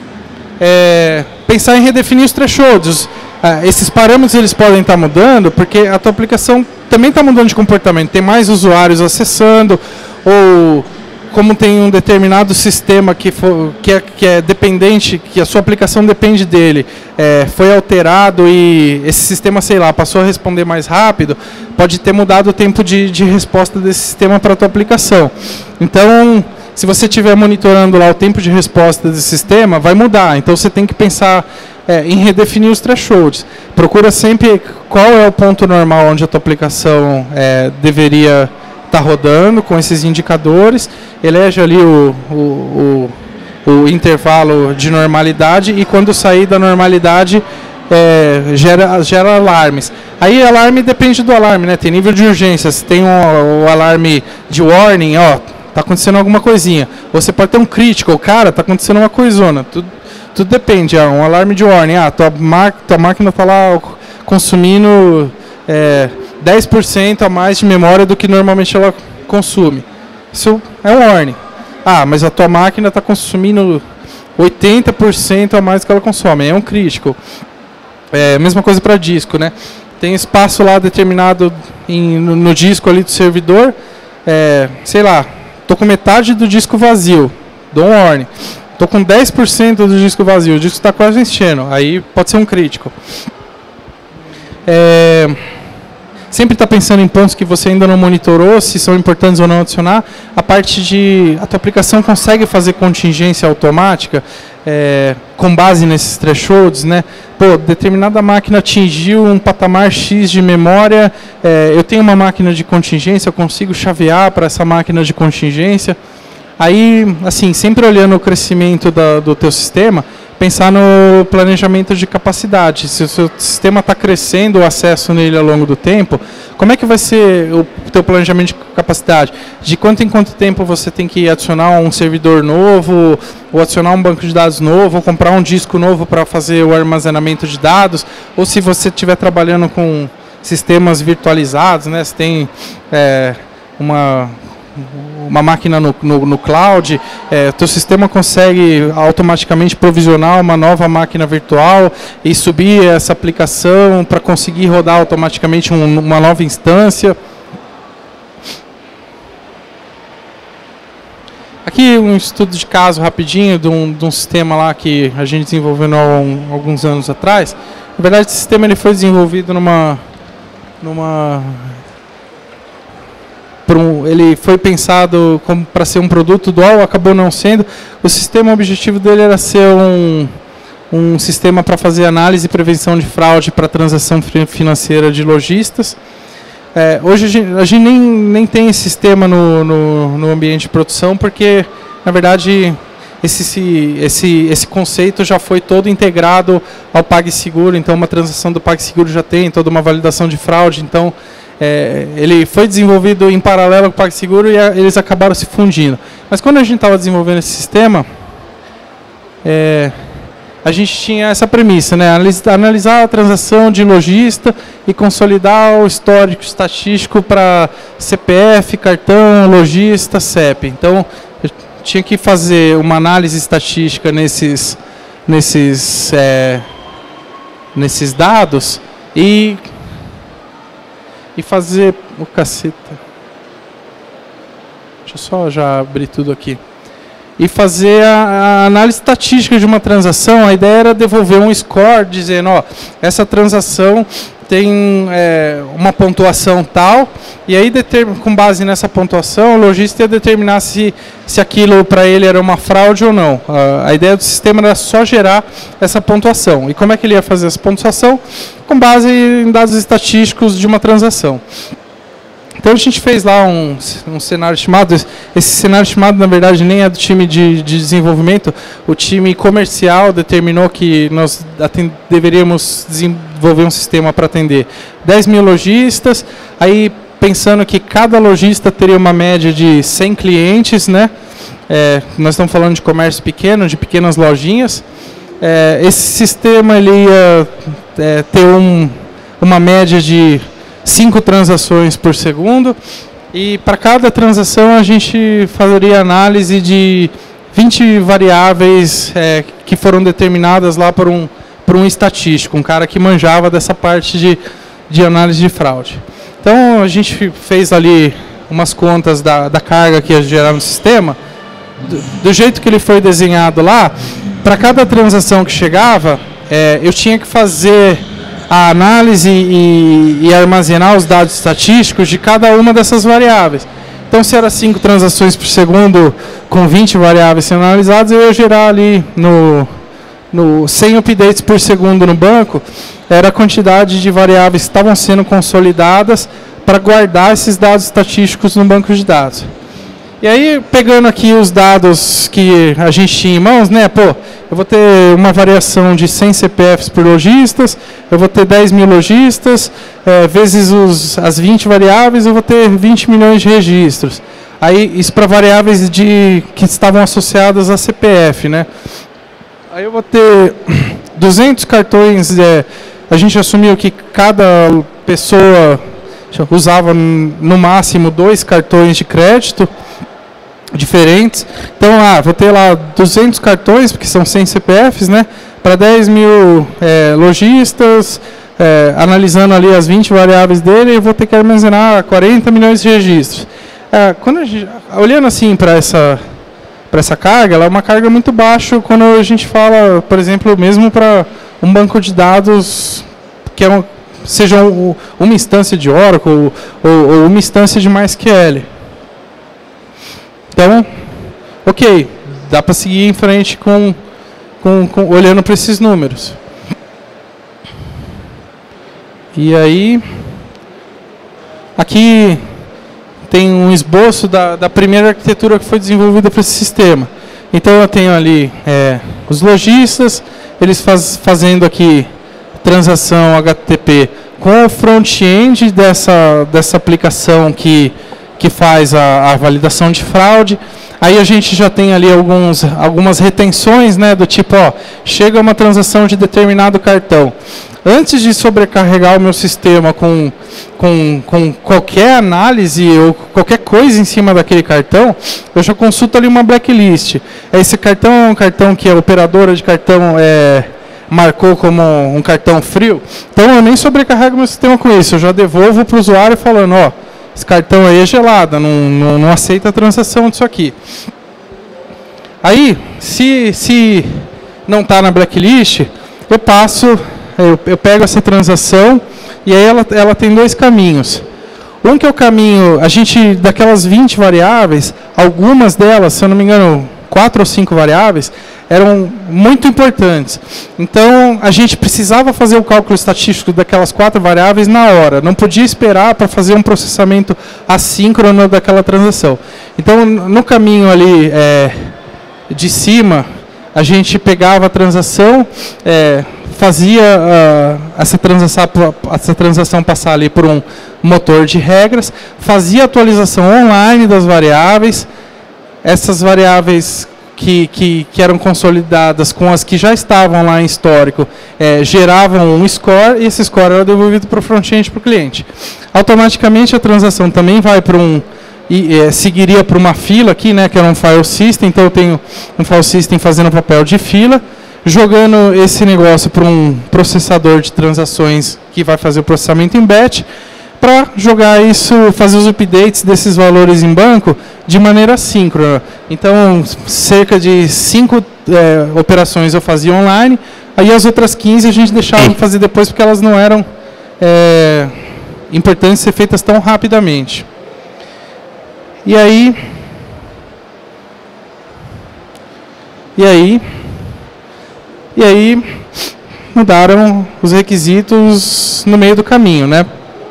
É, pensar em redefinir os thresholds. Ah, esses parâmetros eles podem estar mudando porque a tua aplicação também está mudando de comportamento. Tem mais usuários acessando, ou como tem um determinado sistema que, for, que, é, que é dependente, que a sua aplicação depende dele, é, foi alterado e esse sistema, sei lá, passou a responder mais rápido, pode ter mudado o tempo de, de resposta desse sistema para a tua aplicação. Então, se você estiver monitorando lá o tempo de resposta desse sistema, vai mudar. Então, você tem que pensar é, em redefinir os thresholds. Procura sempre qual é o ponto normal onde a tua aplicação é, deveria está rodando com esses indicadores, elege ali o, o, o, o intervalo de normalidade e quando sair da normalidade é, gera, gera alarmes. Aí alarme depende do alarme, né? Tem nível de urgência, se tem um, o alarme de warning, ó, tá acontecendo alguma coisinha. Ou você pode ter um critical, cara, tá acontecendo uma coisona. Tudo, tudo depende, ó, um alarme de warning, ah, tua, tua máquina está lá consumindo é, dez por cento a mais de memória do que normalmente ela consome. Isso é um warning. Ah, mas a tua máquina está consumindo oitenta por cento a mais do que ela consome. É um critical. É, mesma coisa para disco, né? Tem espaço lá determinado em, no, no disco ali do servidor. É, sei lá, estou com metade do disco vazio. Dou um warning. Estou com dez por cento do disco vazio. O disco está quase enchendo. Aí pode ser um critical. É... Sempre está pensando em pontos que você ainda não monitorou, se são importantes ou não adicionar. A parte de... A tua aplicação consegue fazer contingência automática é, com base nesses thresholds, né? Pô, determinada máquina atingiu um patamar X de memória, é, eu tenho uma máquina de contingência, eu consigo chavear para essa máquina de contingência. Aí, assim, sempre olhando o crescimento da, do teu sistema, pensar no planejamento de capacidade. Se o seu sistema está crescendo o acesso nele ao longo do tempo, como é que vai ser o teu planejamento de capacidade? De quanto em quanto tempo você tem que adicionar um servidor novo, ou adicionar um banco de dados novo, ou comprar um disco novo para fazer o armazenamento de dados, ou se você estiver trabalhando com sistemas virtualizados, né? Você tem é, uma... uma máquina no, no, no cloud, é, teu sistema consegue automaticamente provisionar uma nova máquina virtual e subir essa aplicação para conseguir rodar automaticamente um, uma nova instância. Aqui um estudo de caso rapidinho de um, de um sistema lá que a gente desenvolveu há um, alguns anos atrás. Na verdade, esse sistema ele foi desenvolvido numa... numa um, ele foi pensado para ser um produto dual, acabou não sendo. O sistema, o objetivo dele era ser um, um sistema para fazer análise e prevenção de fraude para transação financeira de lojistas. É, hoje a gente, a gente nem, nem tem esse sistema no, no, no ambiente de produção, porque, na verdade, esse, esse, esse conceito já foi todo integrado ao PagSeguro. Então, uma transação do PagSeguro já tem toda uma validação de fraude. Então, é, ele foi desenvolvido em paralelo com o PagSeguro e a, eles acabaram se fundindo. Mas quando a gente estava desenvolvendo esse sistema, é, a gente tinha essa premissa, né? Analisar a transação de lojista e consolidar o histórico estatístico para C P F, cartão, lojista, C E P. Então, eu tinha que fazer uma análise estatística nesses, nesses, é, nesses dados e, e fazer o caceta. Deixa eu só já abrir tudo aqui. E fazer a, a análise estatística de uma transação. A ideia era devolver um score dizendo, ó, essa transação tem é, uma pontuação tal, e aí com base nessa pontuação, o lojista ia determinar se, se aquilo para ele era uma fraude ou não. A, a ideia do sistema era só gerar essa pontuação. E como é que ele ia fazer essa pontuação? Com base em dados estatísticos de uma transação. Então a gente fez lá um, um cenário estimado. Esse cenário estimado, na verdade, nem é do time de, de desenvolvimento. O time comercial determinou que nós atend, deveríamos desenvolver um sistema para atender dez mil lojistas. Aí, pensando que cada lojista teria uma média de cem clientes, né? É, nós estamos falando de comércio pequeno, de pequenas lojinhas. É, esse sistema ele ia é, ter um, uma média de cinco transações por segundo, e para cada transação a gente faria análise de vinte variáveis é, que foram determinadas lá por um, por um estatístico, um cara que manjava dessa parte de, de análise de fraude. Então a gente fez ali umas contas da, da carga que ia gerar no sistema, do, do jeito que ele foi desenhado lá. Para cada transação que chegava, é, eu tinha que fazer a análise e, e armazenar os dados estatísticos de cada uma dessas variáveis. Então, se era cinco transações por segundo com vinte variáveis sendo analisadas, eu ia gerar ali no, no cem updates por segundo no banco, era a quantidade de variáveis que estavam sendo consolidadas para guardar esses dados estatísticos no banco de dados. E aí, pegando aqui os dados que a gente tinha em mãos, né, pô, eu vou ter uma variação de cem C P Fs por lojistas, eu vou ter dez mil lojistas, é, vezes os, as vinte variáveis, eu vou ter vinte milhões de registros. Aí, isso para variáveis de, que estavam associadas a C P F, né. Aí eu vou ter duzentos cartões, é, a gente assumiu que cada pessoa usava no máximo dois cartões de crédito diferentes. Então, ah, vou ter lá duzentos cartões, porque são cem C P Fs, né, para dez mil é, lojistas, é, analisando ali as vinte variáveis dele, eu vou ter que armazenar quarenta milhões de registros. É, quando a gente, olhando assim para essa, para essa carga, ela é uma carga muito baixa quando a gente fala, por exemplo, mesmo para um banco de dados que é um, seja um, uma instância de Oracle ou, ou uma instância de MySQL. Então, ok, dá para seguir em frente com, com, com olhando para esses números. E aí, aqui tem um esboço da, da primeira arquitetura que foi desenvolvida para esse sistema. Então, eu tenho ali é, os lojistas, eles faz, fazendo aqui transação H T T P com o front-end dessa, dessa aplicação que que faz a, a validação de fraude. Aí a gente já tem ali alguns, algumas retenções, né, do tipo, ó, chega uma transação de determinado cartão. Antes de sobrecarregar o meu sistema com, com, com qualquer análise ou qualquer coisa em cima daquele cartão, eu já consulto ali uma blacklist. Esse cartão é um cartão que a operadora de cartão é, marcou como um cartão frio, então eu nem sobrecarrego meu sistema com isso, eu já devolvo para o usuário falando, ó, esse cartão aí é gelado, não, não, não aceita a transação disso aqui. Aí, se, se não está na blacklist, eu passo, eu, eu pego essa transação e aí ela, ela tem dois caminhos. Um que é o caminho, a gente, daquelas vinte variáveis, algumas delas, se eu não me engano, quatro ou cinco variáveis, eram muito importantes. Então, a gente precisava fazer o cálculo estatístico daquelas quatro variáveis na hora. Não podia esperar para fazer um processamento assíncrono daquela transação. Então, no caminho ali é, de cima, a gente pegava a transação, é, fazia uh, essa, transação, essa transação passar ali por um motor de regras, fazia atualização online das variáveis, essas variáveis que, que, que eram consolidadas com as que já estavam lá em histórico, é, geravam um score, e esse score era devolvido para o front-end, para o cliente. Automaticamente a transação também vai para um, e é, seguiria para uma fila aqui, né, que era um file system, então eu tenho um file system fazendo papel de fila, jogando esse negócio para um processador de transações que vai fazer o processamento em batch, para jogar isso, fazer os updates desses valores em banco de maneira síncrona. Então, cerca de cinco é, operações eu fazia online, aí as outras quinze a gente deixava fazer depois, porque elas não eram é, importantes ser feitas tão rapidamente. E aí... E aí... E aí, mudaram os requisitos no meio do caminho, né?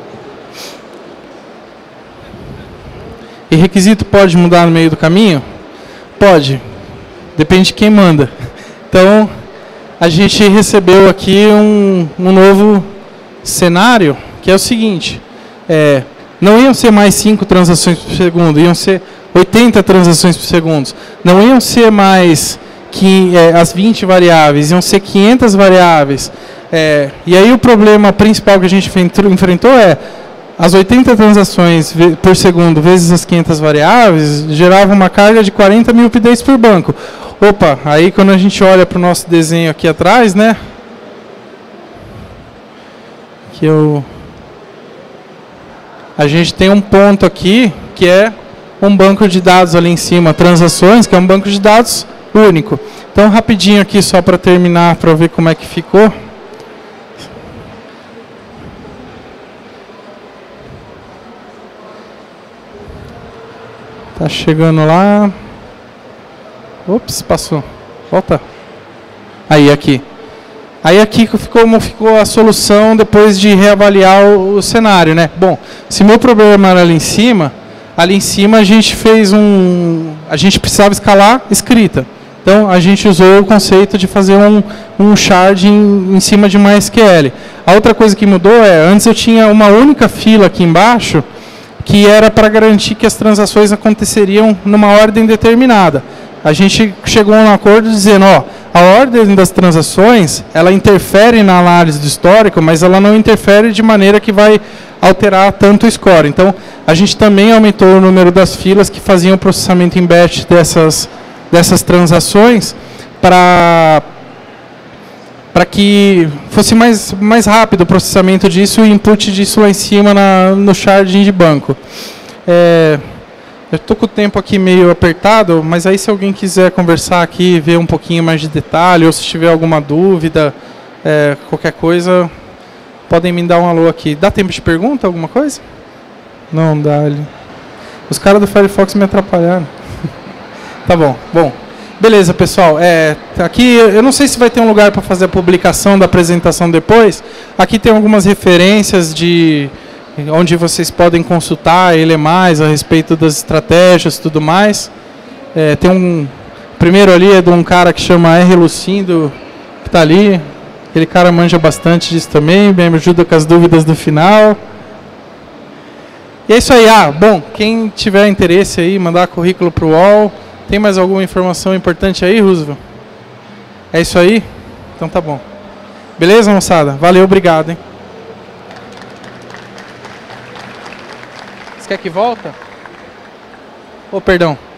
E requisito pode mudar no meio do caminho? Pode. Depende de quem manda. Então, a gente recebeu aqui um, um novo cenário, que é o seguinte. É, não iam ser mais cinco transações por segundo, iam ser oitenta transações por segundo. Não iam ser mais que, é, as vinte variáveis, iam ser quinhentas variáveis. É, e aí o problema principal que a gente enfrentou é as oitenta transações por segundo vezes as quinhentas variáveis geravam uma carga de quarenta mil updates por banco. Opa, aí quando a gente olha para o nosso desenho aqui atrás, né? Que eu, a gente tem um ponto aqui que é um banco de dados ali em cima, transações, que é um banco de dados único. Então, rapidinho aqui só para terminar, para ver como é que ficou. Tá chegando lá. Ops, passou. Volta. Aí, aqui. Aí aqui ficou como ficou a solução depois de reavaliar o, o cenário, né? Bom, se meu problema era ali em cima, ali em cima a gente fez um... A gente precisava escalar escrita. Então, a gente usou o conceito de fazer um, um shard em, em cima de uma S Q L. A outra coisa que mudou é, antes eu tinha uma única fila aqui embaixo, que era para garantir que as transações aconteceriam numa ordem determinada. A gente chegou a um acordo dizendo, ó, a ordem das transações, ela interfere na análise do histórico, mas ela não interfere de maneira que vai alterar tanto o score. Então, a gente também aumentou o número das filas que faziam o processamento em batch dessas, dessas transações para para que fosse mais, mais rápido o processamento disso e o input disso lá em cima na, no sharding de banco. É, eu estou com o tempo aqui meio apertado, mas aí se alguém quiser conversar aqui, ver um pouquinho mais de detalhe, ou se tiver alguma dúvida, é, qualquer coisa, podem me dar um alô aqui. Dá tempo de pergunta, alguma coisa? Não dá. Os caras do Firefox me atrapalharam. Tá bom, bom. Beleza, pessoal. É, aqui eu não sei se vai ter um lugar para fazer a publicação da apresentação depois. Aqui tem algumas referências de onde vocês podem consultar e ler mais a respeito das estratégias e tudo mais. É, tem um primeiro ali é de um cara que chama R. Lucindo, que está ali. Aquele cara manja bastante disso também, me ajuda com as dúvidas do final. E é isso aí. Ah, bom, quem tiver interesse aí, mandar currículo para o U O L. Tem mais alguma informação importante aí, Roosevelt? É isso aí? Então tá bom. Beleza, moçada? Valeu, obrigado, hein? Você quer que volta? Oh, perdão.